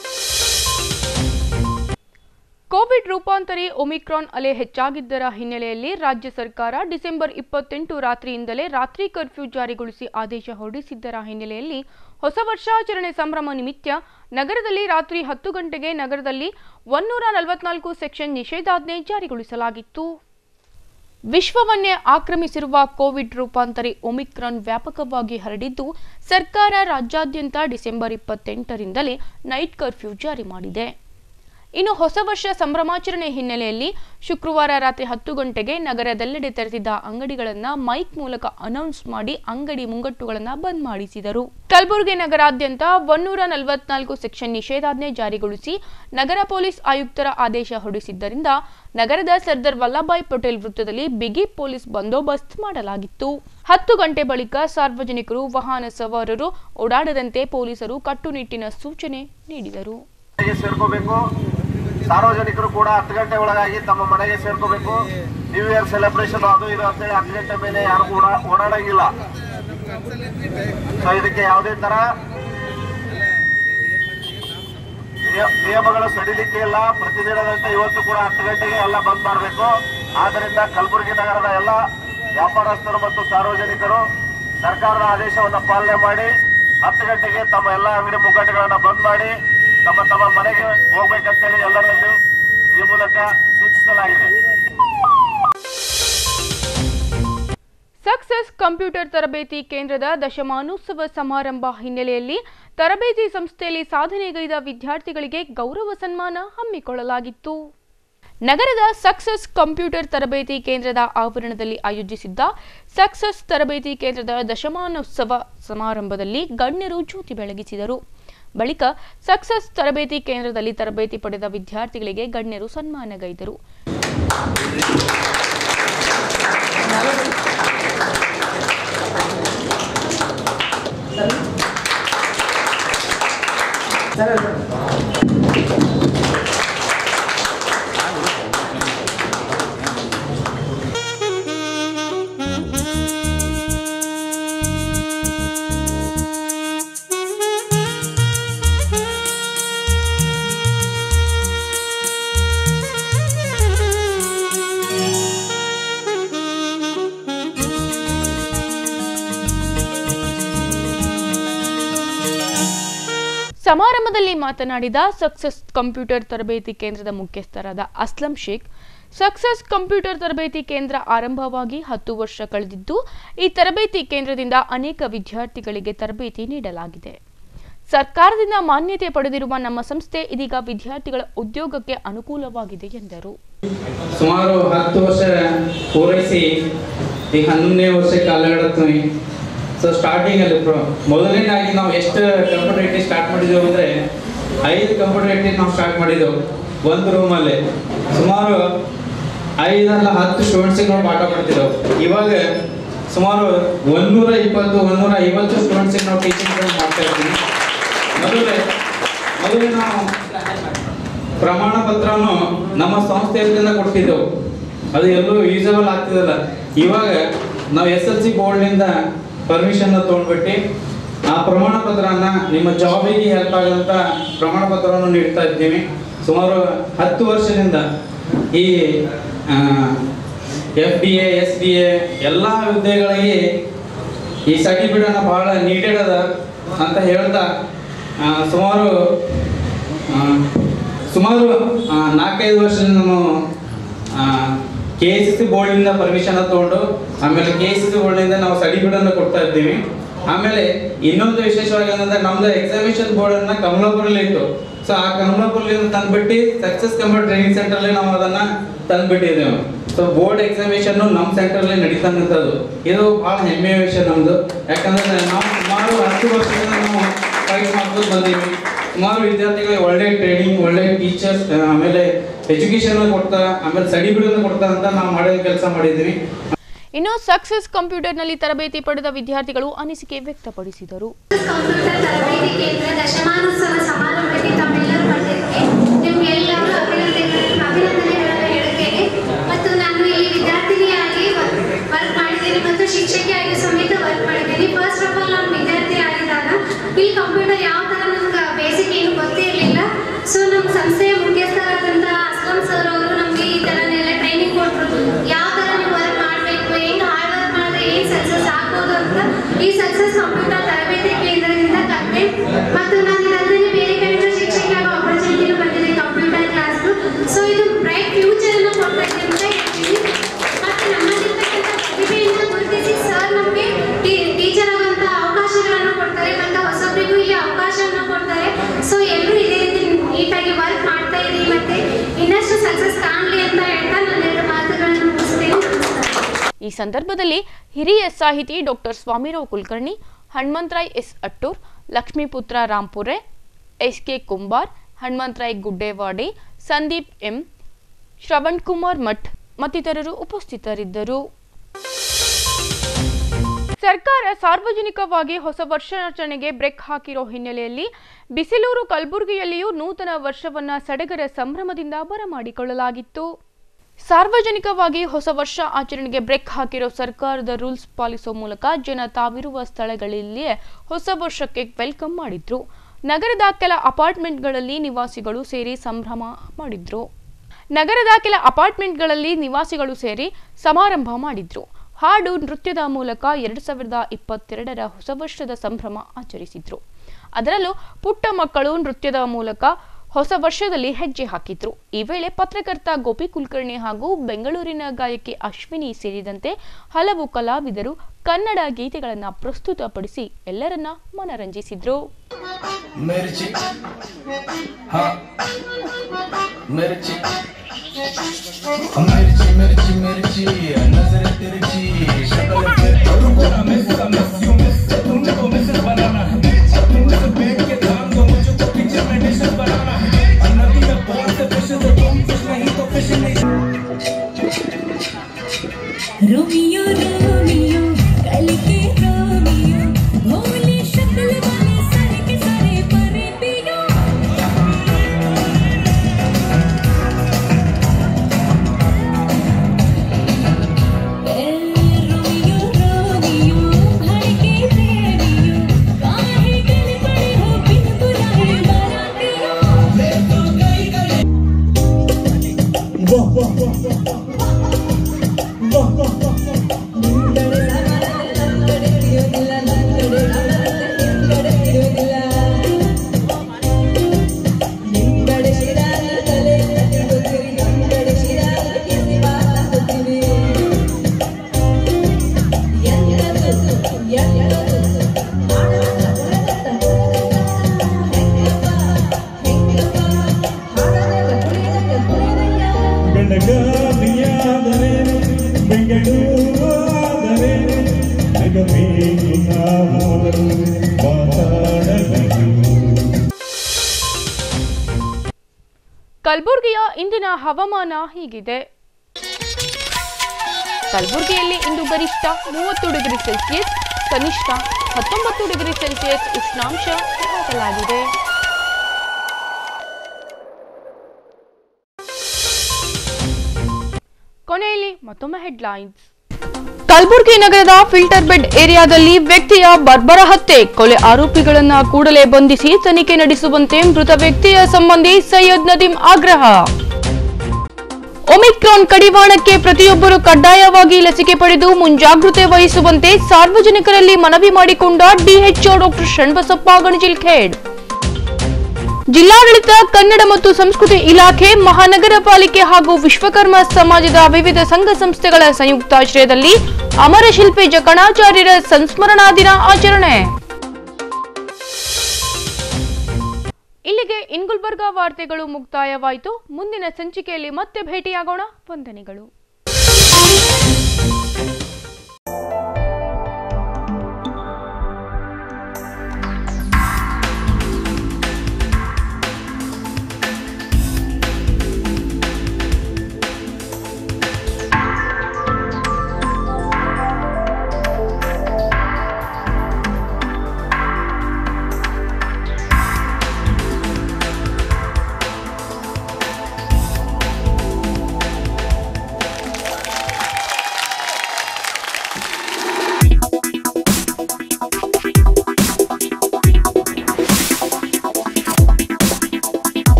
ಕೋವಿಡ್ ರೂಪಾಂತರಿ ಒಮಿಕ್ರಾನ್ ಅಲೆ ಹೆಚ್ಚಾಗಿದ್ದರ ಹಿನ್ನೆಲೆಯಲ್ಲಿ ರಾಜ್ಯ ಸರ್ಕಾರ ಡಿಸೆಂಬರ್ 28 ರಾತ್ರಿಯಿಂದಲೇ ರಾತ್ರಿ ಕರ್ಫ್ಯೂ ಜಾರಿಗೊಳಿಸಿ ಆದೇಶ ಹೊರಡಿಸಿದ್ದರ ಹಿನ್ನೆಲೆಯಲ್ಲಿ ಹೊಸ ವರ್ಷಾಚರಣೆ ಸಂಭ್ರಮ ನಿಮಿತ್ತ ನಗರದಲ್ಲಿ ರಾತ್ರಿ 10 ಗಂಟೆಗೆ ನಗರದಲ್ಲಿ 144 ಸೆಕ್ಷನ್ ನಿಷೇಧಾಜ್ಞೆ ಜಾರಿಗೊಳಿಸಲಾಗಿತ್ತು. ವಿಶ್ವವನ್ನೇ ಆಕ್ರಮಿಸಿರುವ ಕೋವಿಡ್ ರೂಪಾಂತರಿ ಒಮಿಕ್ರಾನ್ ವ್ಯಾಪಕವಾಗಿ ಹರಡಿದ್ದು, ಸರ್ಕಾರ ರಾಜ್ಯಾದ್ಯಂತ ಡಿಸೆಂಬರ್ 28ರಿಂದಲೇ ನೈಟ್ ಕರ್ಫ್ಯೂ ಜಾರಿ ಮಾಡಿದೆ. ಇನ್ನು ಹೊಸ ವರ್ಷ ಸಂಭ್ರಮಾಚರಣೆ ಹಿನ್ನೆಲೆಯಲ್ಲಿ ಶುಕ್ರವಾರ ರಾತ್ರಿ 10 ಗಂಟೆಗೆ ನಗರದೆಲ್ಲೆಡೆ ತೆರೆದಿದ್ದ ಅಂಗಡಿಗಳನ್ನು ಮೈಕ್ ಮೂಲಕ ಅನೌನ್ಸ್ ಮಾಡಿ ಅಂಗಡಿ ಮುಂಗಟ್ಟುಗಳನ್ನು ಬಂದ್ ಮಾಡಿಸಿದರು. ಕಲಬುರಗಿ ನಗರಾದ್ಯಂತ 144 ಸೆಕ್ಷನ್ ನಿಷೇಧಾಜ್ಞೆ ಜಾರಿಗೊಳಿಸಿ ನಗರ ಪೊಲೀಸ್ ಆಯುಕ್ತರ ಆದೇಶ ಹೊರಡಿಸಿದ್ದರಿಂದ ನಗರದ ಸರ್ದಾರ್ ವಲ್ಲಭಾಯ್ ಪಟೇಲ್ ವೃತ್ತದಲ್ಲಿ ಬಿಗಿ ಪೊಲೀಸ್ ಬಂದೋಬಸ್ತ್ ಮಾಡಲಾಗಿತ್ತು. 10 ಗಂಟೆ ಬಳಿಕ ಸಾರ್ವಜನಿಕರು ವಾಹನ ಸವಾರರು ಓಡಾಡದಂತೆ ಪೊಲೀಸರು ಕಟ್ಟುನಿಟ್ಟಿನ ಸೂಚನೆ ನೀಡಿದರು. ಸಾರ್ವಜನಿಕರು ಕೂಡ 10 ಗಂಟೆ ಒಳಗಾಗಿ ತಮ್ಮ ಮನೆಗೆ ಸೇರ್ಕೋಬೇಕು. ನ್ಯೂ ಇಯರ್ ಸೆಲೆಬ್ರೇಷನ್ ಅದು ಇದು ಅಂತೇಳಿ 10 ಗಂಟೆ ಮೇಲೆ ಯಾರು ಕೂಡ ಓಡಾಡಂಗಿಲ್ಲ. ಸೊ ಇದಕ್ಕೆ ಯಾವುದೇ ತರ ನಿಯಮಗಳು ಸಡಿಲಿಕ್ಕೆ ಇಲ್ಲ. ಪ್ರತಿದಿನದಂತೆ ಇವತ್ತು ಕೂಡ 10 ಗಂಟೆಗೆ ಎಲ್ಲ ಬಂದ್ ಮಾಡಬೇಕು. ಆದ್ದರಿಂದ ಕಲಬುರಗಿ ನಗರದ ಎಲ್ಲ ವ್ಯಾಪಾರಸ್ಥರು ಮತ್ತು ಸಾರ್ವಜನಿಕರು ಸರ್ಕಾರದ ಆದೇಶವನ್ನು ಪಾಲನೆ ಮಾಡಿ 10 ಗಂಟೆಗೆ ತಮ್ಮ ಎಲ್ಲ ಅಂಗಡಿ ಮುಗ್ಗಟ್ಟುಗಳನ್ನ ಬಂದ್ ಮಾಡಿ ತಮ್ಮ ತಮ್ಮ ಮನೆಗೆ ಹೋಗ್ಬೇಕಂತೇಳಿ ಎಲ್ಲರಲ್ಲೂ ಈ ಮೂಲಕ ಸೂಚಿಸಲಾಗಿದೆ. ಸಕ್ಸಸ್ ಕಂಪ್ಯೂಟರ್ ತರಬೇತಿ ಕೇಂದ್ರದ ದಶಮಾನೋತ್ಸವ ಸಮಾರಂಭ ಹಿನ್ನೆಲೆಯಲ್ಲಿ ತರಬೇತಿ ಸಂಸ್ಥೆಯಲ್ಲಿ ಸಾಧನೆಗೈದ ವಿದ್ಯಾರ್ಥಿಗಳಿಗೆ ಗೌರವ ಸನ್ಮಾನ ಹಮ್ಮಿಕೊಳ್ಳಲಾಗಿತ್ತು. ನಗರದ ಸಕ್ಸಸ್ ಕಂಪ್ಯೂಟರ್ ತರಬೇತಿ ಕೇಂದ್ರದ ಆವರಣದಲ್ಲಿ ಆಯೋಜಿಸಿದ್ದ ಸಕ್ಸಸ್ ತರಬೇತಿ ಕೇಂದ್ರದ ದಶಮಾನೋತ್ಸವ ಸಮಾರಂಭದಲ್ಲಿ ಗಣ್ಯರು ಜ್ಯೋತಿ ಬೆಳಗಿಸಿದರು. ಬಳಿಕ ಸಕ್ಸಸ್ ತರಬೇತಿ ಕೇಂದ್ರದಲ್ಲಿ ತರಬೇತಿ ಪಡೆದ ವಿದ್ಯಾರ್ಥಿಗಳಿಗೆ ಗಣ್ಯರು ಸನ್ಮಾನಗೈದರು. ಸಮಾರಂಭದಲ್ಲಿ ಮಾತನಾಡಿದ ಸಕ್ಸಸ್ ಕಂಪ್ಯೂಟರ್ ತರಬೇತಿ ಕೇಂದ್ರದ ಮುಖ್ಯಸ್ಥರಾದ ಅಸ್ಲಂ ಶೇಖ್, ಸಕ್ಸಸ್ ಕಂಪ್ಯೂಟರ್ ತರಬೇತಿ ಕೇಂದ್ರ ಆರಂಭವಾಗಿ 10 ವರ್ಷ ಕಳೆದಿದ್ದು, ಈ ತರಬೇತಿ ಕೇಂದ್ರದಿಂದ ಅನೇಕ ವಿದ್ಯಾರ್ಥಿಗಳಿಗೆ ತರಬೇತಿ ನೀಡಲಾಗಿದೆ. ಸರ್ಕಾರದಿಂದ ಮಾನ್ಯತೆ ಪಡೆದಿರುವ ನಮ್ಮ ಸಂಸ್ಥೆ ಇದೀಗ ವಿದ್ಯಾರ್ಥಿಗಳ ಉದ್ಯೋಗಕ್ಕೆ ಅನುಕೂಲವಾಗಿದೆ ಎಂದರು. ಸುಮಾರು 10 ವರ್ಷ ಪೂರೈಸಿ ಈಗ 11ನೇ ವರ್ಷಕ್ಕೆ ಅಲ್ಲಾಡುತ್ತೀವಿ. ಸೊ ಸ್ಟಾರ್ಟಿಂಗಲ್ಲಿ ಮೊದಲನೇದಾಗಿ ನಾವು ಎಷ್ಟು ಕಂಪ್ಯೂಟರ್ ಐಟಿ ಸ್ಟಾರ್ಟ್ ಮಾಡಿದೆವು ಅಂದರೆ 5 ಕಂಪ್ಯೂಟರ್ ಐಟಿ ನಾವು ಸ್ಟಾರ್ಟ್ ಮಾಡಿದೆವು. ಒಂದು ರೂಮಲ್ಲಿ ಸುಮಾರು 5 ಅಲ್ಲ 10 ಸ್ಟೂಡೆಂಟ್ಸಿಗೆ ನಾವು ಪಾಠ ಮಾಡ್ತಿದ್ದೆವು. ಇವಾಗ ಸುಮಾರು 120-150 ಸ್ಟೂಡೆಂಟ್ಸಿಗೆ ನಾವು ಟೀಚಿಂಗ್ ಮಾಡ್ತಾ ಇರ್ತೀವಿ. ಮೊದಲೇ ನಾವು ಪ್ರಮಾಣ ಪತ್ರವನ್ನು ನಮ್ಮ ಸಂಸ್ಥೆಯಿಂದ ಕೊಡ್ತಿದ್ದೆವು. ಅದು ಎಲ್ಲೂ ಯೂಸಬಲ್ ಆಗ್ತಿದ್ದಲ್ಲ. ಇವಾಗ ನಾವು SSLC ಬೋರ್ಡ್ನಿಂದ ಪರ್ಮಿಷನ್ ತೊಗೊಂಡ್ಬಿಟ್ಟು ಆ ಪ್ರಮಾಣ ಪತ್ರನ ನಿಮ್ಮ ಜಾಬಿಗೆ ಹೆಲ್ಪ್ ಆಗೋಂಥ ಪ್ರಮಾಣ ಪತ್ರವನ್ನು ನೀಡ್ತಾ ಇದ್ದೀವಿ. ಸುಮಾರು 10 ವರ್ಷದಿಂದ ಈ FDA, SDA ಎಲ್ಲ ಹುದ್ದೆಗಳಿಗೆ ಈ ಸರ್ಟಿಫಿಕೇಟನ್ನು ಭಾಳ ನೀಡೆಡ್ ಅದ ಅಂತ ಹೇಳ್ತಾ ಸುಮಾರು 4-5 ವರ್ಷದಿಂದ ನಾವು KCC ಬೋರ್ಡಿಂದ ಪರ್ಮಿಷನ್ ತಗೊಂಡು ಆಮೇಲೆ KCC ಬೋರ್ಡಿಂದ ನಾವು ಸರ್ಟಿಫಿಕೇಟನ್ನು ಕೊಡ್ತಾ ಇದ್ದೀವಿ. ಆಮೇಲೆ ಇನ್ನೊಂದು ವಿಶೇಷವಾಗಿ ಏನಂದ್ರೆ ನಮ್ದು ಎಕ್ಸಾಮಿನೇಷನ್ ಬೋರ್ಡನ್ನು ಕಮಲಾಪುರಲ್ಲಿ ಇತ್ತು. ಸೊ ಆ ಕಮಲಾಪುರದಿಂದ ತಂದುಬಿಟ್ಟು ಸಕ್ಸಸ್ ಕಂಪ್ಯೂಟರ್ ಟ್ರೈನಿಂಗ್ ಸೆಂಟರ್ಲಿ ನಾವು ಅದನ್ನು ತಂದುಬಿಟ್ಟಿದ್ದೇವೆ. ಸೊ ಬೋರ್ಡ್ ಎಕ್ಸಾಮಿನೇಷನ್ನು ನಮ್ಮ ಸೆಂಟರ್ಲಿ ನಡೀತಂಥದ್ದು ಇದು ಭಾಳ ಹೆಮ್ಮೆಯ ವಿಷಯ ನಮ್ಮದು. ಯಾಕಂದರೆ ನಾವು ಸುಮಾರು 10 ವರ್ಷದಿಂದ ನಾವು ಫೈಟ್ ಮಾಡ್ಕೊಂಡು ಬಂದೀವಿ. ಸುಮಾರು ವಿದ್ಯಾರ್ಥಿಗಳಿಗೆ ಒಳ್ಳೆ ಟ್ರೈನಿಂಗ್, ಒಳ್ಳೆ ಟೀಚರ್ಸ್, ಆಮೇಲೆ ಎಜುಕೇಶನ್ ಕೊಡ್ತಾ, ಆಮೇಲೆ ಸರ್ಟಿಫಿಕೇಟ್ ಕೊಡ್ತಾ ಅಂತ ನಾವು ಮಾಡೋ ಕೆಲಸ ಮಾಡಿದ್ದೀವಿ. ಇನ್ನು ಸಕ್ಸಸ್ ಕಂಪ್ಯೂಟರ್ನಲ್ಲಿ ತರಬೇತಿ ಪಡೆದ ವಿದ್ಯಾರ್ಥಿಗಳು ಅನಿಸಿಕೆ ವ್ಯಕ್ತಪಡಿಸಿದರು. ಕಂಪ್ಯೂಟರ್ ತರಬೇತಿ ಕೇಂದ್ರ ದಶಮಾನೋತ್ಸವ ಸಮಾರಂಭಕ್ಕೆ ತಮ್ಮೆಲ್ಲರೂ ಬಂದಿದ್ದಕ್ಕೆ ನಿಮ್ಗೆಲ್ಲರೂ ಅಭಿನಂದನೆಗಳನ್ನು ಹೇಳುತ್ತೇನೆ. ಮತ್ತು ನಾನು ಇಲ್ಲಿ ವಿದ್ಯಾರ್ಥಿನಿಯಾಗಿ ವರ್ಕ್ ಮಾಡಿದ್ದೀನಿ ಮತ್ತು ಶಿಕ್ಷಕಿಯಾಗಿ ಸಮೇತ ವರ್ಕ್ ಮಾಡಿದ್ದೀನಿ. ಫಸ್ಟ್ ಆಫ್ ಆಲ್ ನಾನು ವಿದ್ಯಾರ್ಥಿ ಆಗಿದ್ದಾಗ ಇಲ್ಲಿ ಕಂಪ್ಯೂಟರ್ ಯಾವ ಥರ ನಮ್ಗೆ ಬೇಸಿಕ್ ಏನು ಗೊತ್ತೇ ಇರಲಿಲ್ಲ. ಸೊ ನಮ್ಮ ಸಂಸ್ಥೆಯ ಮುಖ್ಯಸ್ಥರಾದಂಥ ಅಸ್ಲಂ ಸರ್ ಅವರು ನಮಗೆ ಈ ಥರನೆಲ್ಲ ಟ್ರೈನಿಂಗ್ ಕೊಟ್ಟರು. ಯಾವ ಥರ ನೀವು ವರ್ಕ್ ಮಾಡಬೇಕು, ಹೆಂಗೆ ಹಾರ್ಡ್ ವರ್ಕ್ ಮಾಡಿದ್ರೆ ಏನು ಸಕ್ಸಸ್ ಆಗ್ಬೋದು ಅಂತ ಈ ಸಕ್ಸಸ್ ಕಂಪ್ಯೂಟರ್ ತರಬೇತಿ ಕೇಂದ್ರದಿಂದ ಕಲಿತೆ. ಮತ್ತು ನಾನು ಇದಲ್ಲದೆ ಬೇರೆ ಕಡೆಯಿಂದ ಶಿಕ್ಷಕಿಯಾಗಿ ಆಪರ್ಚುನಿಟಿನೂ ಬಂದಿದೆ ಕಂಪ್ಯೂಟರ್ ಕ್ಲಾಸ್ದು. ಸೊ ಇದು ಬ್ರೈಟ್ ಫ್ಯೂಚರನ್ನು ಕೊಡ್ತೈತೆ ಅಂತ ಹೇಳ್ತೀನಿ. ಮತ್ತು ನಮ್ಮಲ್ಲಿರ್ತಕ್ಕಂಥ ಪ್ರತಿಭೆಯನ್ನು ಗುರುತಿಸಿ ಸರ್ ನಮಗೆ ಟೀಚರ್ ಆಗುವಂಥ ಅವಕಾಶಗಳನ್ನು ಕೊಡ್ತಾರೆ ಮತ್ತು ಹೊಸೊಬ್ಬರಿಗೂ ಇಲ್ಲಿ ಅವಕಾಶವನ್ನು ಕೊಡ್ತಾರೆ. ಸೊ ಎಲ್ಲರೂ ಇದೇ ರೀತಿ ನೀಟಾಗಿ ವರ್ಕ್ ಮಾಡ್ತಾ ಇರಿ ಮತ್ತು ಇನ್ನಷ್ಟು ಸಕ್ಸಸ್ ಕಾಣಲಿ ಅಂತ ಹೇಳ್ತಾ ನಾನು 2 ಮಾತುಗಳನ್ನು ಮುಗಿಸ್ತೇನೆ. ಈ ಸಂದರ್ಭದಲ್ಲಿ ಹಿರಿಯ ಸಾಹಿತಿ doctor Swamirao Kulkarni, Hanumantharay S Attur, Lakshmiputra Rampure, S K. Kumbar, Hanumantharay Guddewadi, Sandeep M, Shravan Kumar Math ಮತ್ತಿತರರು ಉಪಸ್ಥಿತರಿದ್ದರು. ಸರ್ಕಾರ ಸಾರ್ವಜನಿಕವಾಗಿ ಹೊಸ ವರ್ಷಾಚರಣೆಗೆ ಬ್ರೇಕ್ ಹಾಕಿರೋ ಹಿನ್ನೆಲೆಯಲ್ಲಿ ಬಿಸಿಲೂರು ಕಲಬುರಗಿಯಲ್ಲಿಯೂ ನೂತನ ವರ್ಷವನ್ನ ಸಡಗರ ಸಂಭ್ರಮದಿಂದ ಬರಮಾಡಿಕೊಳ್ಳಲಾಗಿತ್ತು. ಸಾರ್ವಜನಿಕವಾಗಿ ಹೊಸ ವರ್ಷ ಆಚರಣೆಗೆ ಬ್ರೇಕ್ ಹಾಕಿರೋ ಸರ್ಕಾರದ ರೂಲ್ಸ್ ಪಾಲಿಸುವ ಮೂಲಕ ಜನ ತಾವಿರುವ ಸ್ಥಳಗಳಲ್ಲಿಯೇ ಹೊಸ ವರ್ಷಕ್ಕೆ ವೆಲ್ಕಮ್ ಮಾಡಿದ್ರು. ನಗರದ ಕೆಲ ಅಪಾರ್ಟ್ಮೆಂಟ್ಗಳಲ್ಲಿ ನಿವಾಸಿಗಳು ಸೇರಿ ಸಮಾರಂಭ ಮಾಡಿದ್ರು. ಹಾಡು ನೃತ್ಯದ ಮೂಲಕ 2022ರ ಹೊಸ ವರ್ಷದ ಸಂಭ್ರಮ ಆಚರಿಸಿದ್ರು. ಅದರಲ್ಲೂ ಪುಟ್ಟ ಮಕ್ಕಳು ನೃತ್ಯದ ಮೂಲಕ ಹೊಸ ವರ್ಷದಲ್ಲಿ ಹೆಜ್ಜೆ ಹಾಕಿದ್ರು. ಈ ವೇಳೆ ಪತ್ರಕರ್ತ ಗೋಪಿ ಕುಲಕರ್ಣಿ ಹಾಗೂ ಬೆಂಗಳೂರಿನ ಗಾಯಕಿ ಅಶ್ವಿನಿ ಸೇರಿದಂತೆ ಹಲವು ಕಲಾವಿದರು ಕನ್ನಡ ಗೀತೆಗಳನ್ನು ಪ್ರಸ್ತುತಪಡಿಸಿ ಎಲ್ಲರನ್ನ ಮನರಂಜಿಸಿದ್ರು. रोमियो रोमियो कल के रोमियो भोली शक्ल वाले सारे के सारे परे पियो रोमियो रोमियो भाई के प्रेमियो काहे दिल बड़े हो बिन बुलाए बारातियो मैं तो गई वाह वाह ಕಲಬುರಗಿಯ ಇಂದಿನ ಹವಾಮಾನ ಹೀಗಿದೆ. ಕಲಬುರಗಿಯಲ್ಲಿ ಇಂದು ಗರಿಷ್ಠ 30 ಡಿಗ್ರಿ ಸೆಲ್ಸಿಯಸ್, ಕನಿಷ್ಠ 19 ಡಿಗ್ರಿ ಸೆಲ್ಸಿಯಸ್ ಉಷ್ಣಾಂಶ ದಾಖಲಾಗಿದೆ. ಕೊನೆಯಲ್ಲಿ ಮತ್ತೊಮ್ಮೆ ಹೆಡ್ಲೈನ್ಸ್. ಕಲಬುರಗಿ ನಗರದ ಫಿಲ್ಟರ್ ಬೆಡ್ ಏರಿಯಾದಲ್ಲಿ ವ್ಯಕ್ತಿಯ ಬರ್ಬರ ಹತ್ಯೆ, ಕೊಲೆ ಆರೋಪಿಗಳನ್ನ ಕೂಡಲೇ ಬಂಧಿಸಿ ತನಿಖೆ ನಡೆಸುವಂತೆ ಮೃತ ವ್ಯಕ್ತಿಯ ಸಂಬಂಧಿ ಸೈಯದ್ ನದೀಂ ಆಗ್ರಹ. ಒಮಿಕ್ರಾನ್ ಕಡಿವಾಣಕ್ಕೆ ಪ್ರತಿಯೊಬ್ಬರು ಕಡ್ಡಾಯವಾಗಿ ಲಸಿಕೆ ಪಡೆದು ಮುಂಜಾಗ್ರತೆ ವಹಿಸುವಂತೆ ಸಾರ್ವಜನಿಕರಲ್ಲಿ ಮನವಿ ಮಾಡಿಕೊಂಡ ಡಿಎಚ್ಒ ಡಾಕ್ಟರ್ ಷಣ್ಬಸಪ್ಪ ಗಣಜಿಲ್ಖೇಡ್. ಜಿಲ್ಲಾಡಳಿತ, ಕನ್ನಡ ಮತ್ತು ಸಂಸ್ಕೃತಿ ಇಲಾಖೆ, ಮಹಾನಗರ ಪಾಲಿಕೆ ಹಾಗೂ ವಿಶ್ವಕರ್ಮ ಸಮಾಜದ ವಿವಿಧ ಸಂಘ ಸಂಸ್ಥೆಗಳ ಸಂಯುಕ್ತಾಶ್ರಯದಲ್ಲಿ ಅಮರ ಶಿಲ್ಪಿ ಜಕಣಾಚಾರ್ಯರ ಸಂಸ್ಮರಣಾ ದಿನ ಆಚರಣೆ. ಇಲ್ಲಿಗೆ ಗುಲ್ಬರ್ಗ ವಾರ್ತೆಗಳು ಮುಕ್ತಾಯವಾಯಿತು. ಮುಂದಿನ ಸಂಚಿಕೆಯಲ್ಲಿ ಮತ್ತೆ ಭೇಟಿಯಾಗೋಣ. ವಂದನೆಗಳು.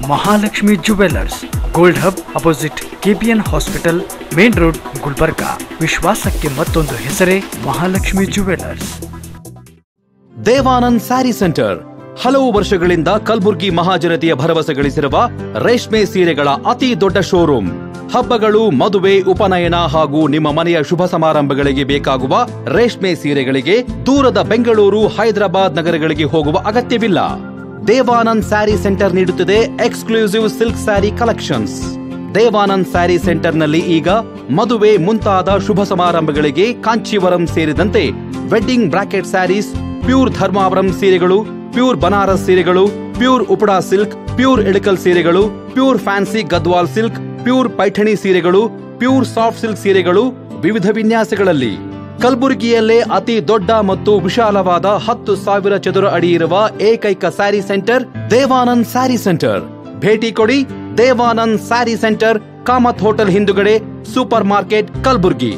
Mahalakshmi jewellers, gold hub opposite KPN hospital, main road, Gulbarga. ವಿಶ್ವಾಸಕ್ಕೆ ಮತ್ತೊಂದು ಹೆಸರೇ ಮಹಾಲಕ್ಷ್ಮಿ ಜುವೆಲ್ಲರ್ಸ್. ದೇವಾನಂದ್ ಸ್ಯಾರಿ ಸೆಂಟರ್ ಹಲವು ವರ್ಷಗಳಿಂದ ಕಲಬುರ್ಗಿ ಮಹಾಜನತೆಯ ಭರವಸೆ ಗಳಿಸಿರುವ ರೇಷ್ಮೆ ಸೀರೆಗಳ ಅತಿ ದೊಡ್ಡ ಶೋರೂಮ್. ಹಬ್ಬಗಳು, ಮದುವೆ, ಉಪನಯನ ಹಾಗೂ ನಿಮ್ಮ ಮನೆಯ ಶುಭ ಸಮಾರಂಭಗಳಿಗೆ ಬೇಕಾಗುವ ರೇಷ್ಮೆ ಸೀರೆಗಳಿಗೆ ದೂರದ ಬೆಂಗಳೂರು, ಹೈದರಾಬಾದ್ ನಗರಗಳಿಗೆ ಹೋಗುವ ಅಗತ್ಯವಿಲ್ಲ. ದೇವಾನಂದ್ ಸ್ಯಾರಿ ಸೆಂಟರ್ ನೀಡುತ್ತಿದೆ exclusive silk sari collections. Devanand sari ಸೆಂಟರ್ನಲ್ಲಿ ಈಗ ಮದುವೆ ಮುಂತಾದ ಶುಭ ಸಮಾರಂಭಗಳಿಗೆ ಕಾಂಚೀವರಂ ಸೇರಿದಂತೆ wedding brocade saris, pure Dharmavaram ಸೀರೆಗಳು, ಪ್ಯೂರ್ ಬನಾರಸ್ ಸೀರೆಗಳು, pure Uppada silk, pure Ilkal ಸೀರೆಗಳು, pure fancy Gadwal silk, pure Paithani ಸೀರೆಗಳು, ಪ್ಯೂರ್ ಸಾಫ್ಟ್ ಸಿಲ್ಕ್ ಸೀರೆಗಳು ವಿವಿಧ ವಿನ್ಯಾಸಗಳಲ್ಲಿ. ಕಲಬುರಗಿಯಲ್ಲೇ ಅತಿ ದೊಡ್ಡ ಮತ್ತು ವಿಶಾಲವಾದ 10,000 ಚದುರ ಅಡಿ ಇರುವ ಏಕೈಕ ಸ್ಯಾರಿ ಸೆಂಟರ್ ದೇವಾನಂದ್ ಸ್ಯಾರಿ ಸೆಂಟರ್. ಭೇಟಿ ಕೊಡಿ. ದೇವಾನಂದ್ ಸ್ಯಾರಿ ಸೆಂಟರ್, ಕಾಮತ್ ಹೋಟೆಲ್ ಹಿಂದುಗಡೆ, ಸೂಪರ್ ಮಾರ್ಕೆಟ್, ಕಲಬುರ್ಗಿ.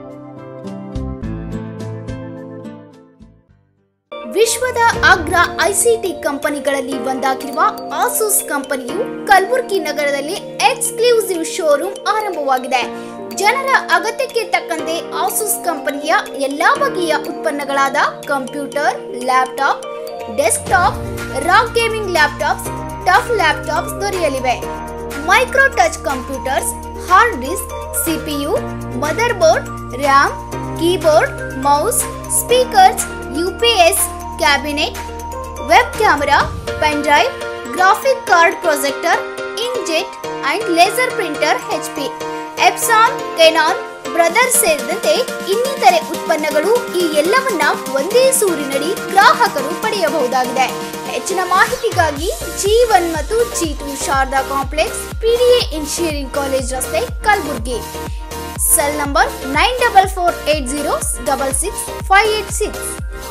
ವಿಶ್ವದ ಅಗ್ರ ಐಸಿಟಿ ಕಂಪನಿಗಳಲ್ಲಿ ಒಂದಾಗಿರುವ ಆಸೂಸ್ ಕಂಪನಿಯು ಕಲಬುರಗಿ ನಗರದಲ್ಲಿ ಎಕ್ಸ್ಕ್ಲೂಸಿವ್ ಶೋರೂಮ್ ಆರಂಭವಾಗಿದೆ. ಜನರ ಅಗತ್ಯಕ್ಕೆ ತಕ್ಕಂತೆ ಆಸೂಸ್ ಕಂಪನಿಯ ಎಲ್ಲಾ ಬಗೆಯ ಉತ್ಪನ್ನಗಳಾದ ಕಂಪ್ಯೂಟರ್, ಲ್ಯಾಪ್ಟಾಪ್, ಡೆಸ್ಕ್ಟಾಪ್, ರಾಕ್ ಗೇಮಿಂಗ್ ಲ್ಯಾಪ್ಟಾಪ್ಸ್, ಟಫ್ ಲ್ಯಾಪ್ಟಾಪ್ಸ್ ದೊರೆಯಲಿವೆ. Micro touch computers, hard disk, CPU, motherboard, RAM, keyboard, mouse, speakers, UPS, cabinet, web camera, pen drive, graphic card projector, inkjet and laser printer HP, Epson, Canon, Brothers ಸೇರಿದಂತೆ ಇನ್ನಿತರೆ ಉತ್ಪನ್ನಗಳು ಈ ಎಲ್ಲವನ್ನ ಒಂದೇ ಸೂರಿನಡಿ ಗ್ರಾಹಕರು ಪಡೆಯಬಹುದಾಗಿದೆ. ಹೆಚ್ಚಿನ ಮಾಹಿತಿಗಾಗಿ G1 ಮತ್ತು G2 Sharada complex, PDA engineering college ರಸ್ತೆ, Kalaburagi. Cell number 9448066586.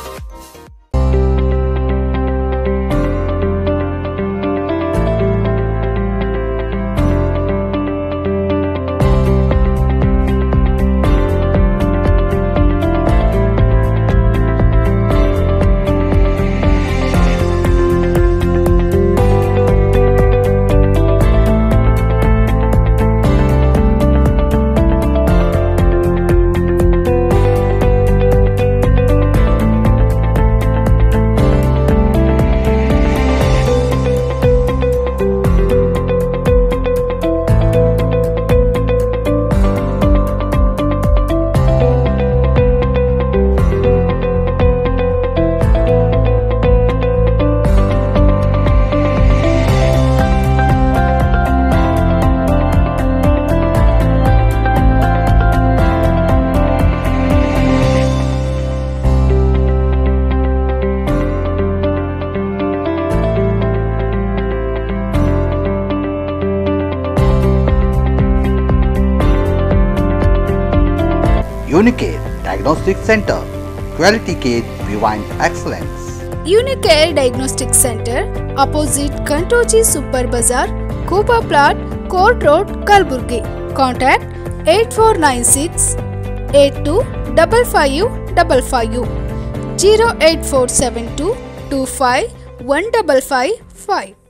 Unicare Diagnostic Center, Quality Care Rewind Excellence. Unicare Diagnostic Center, opposite Kantoji Super Bazaar, Kuba Plot, Court Road, Kalburgi. Contact 8496 825555 08472 25 1555.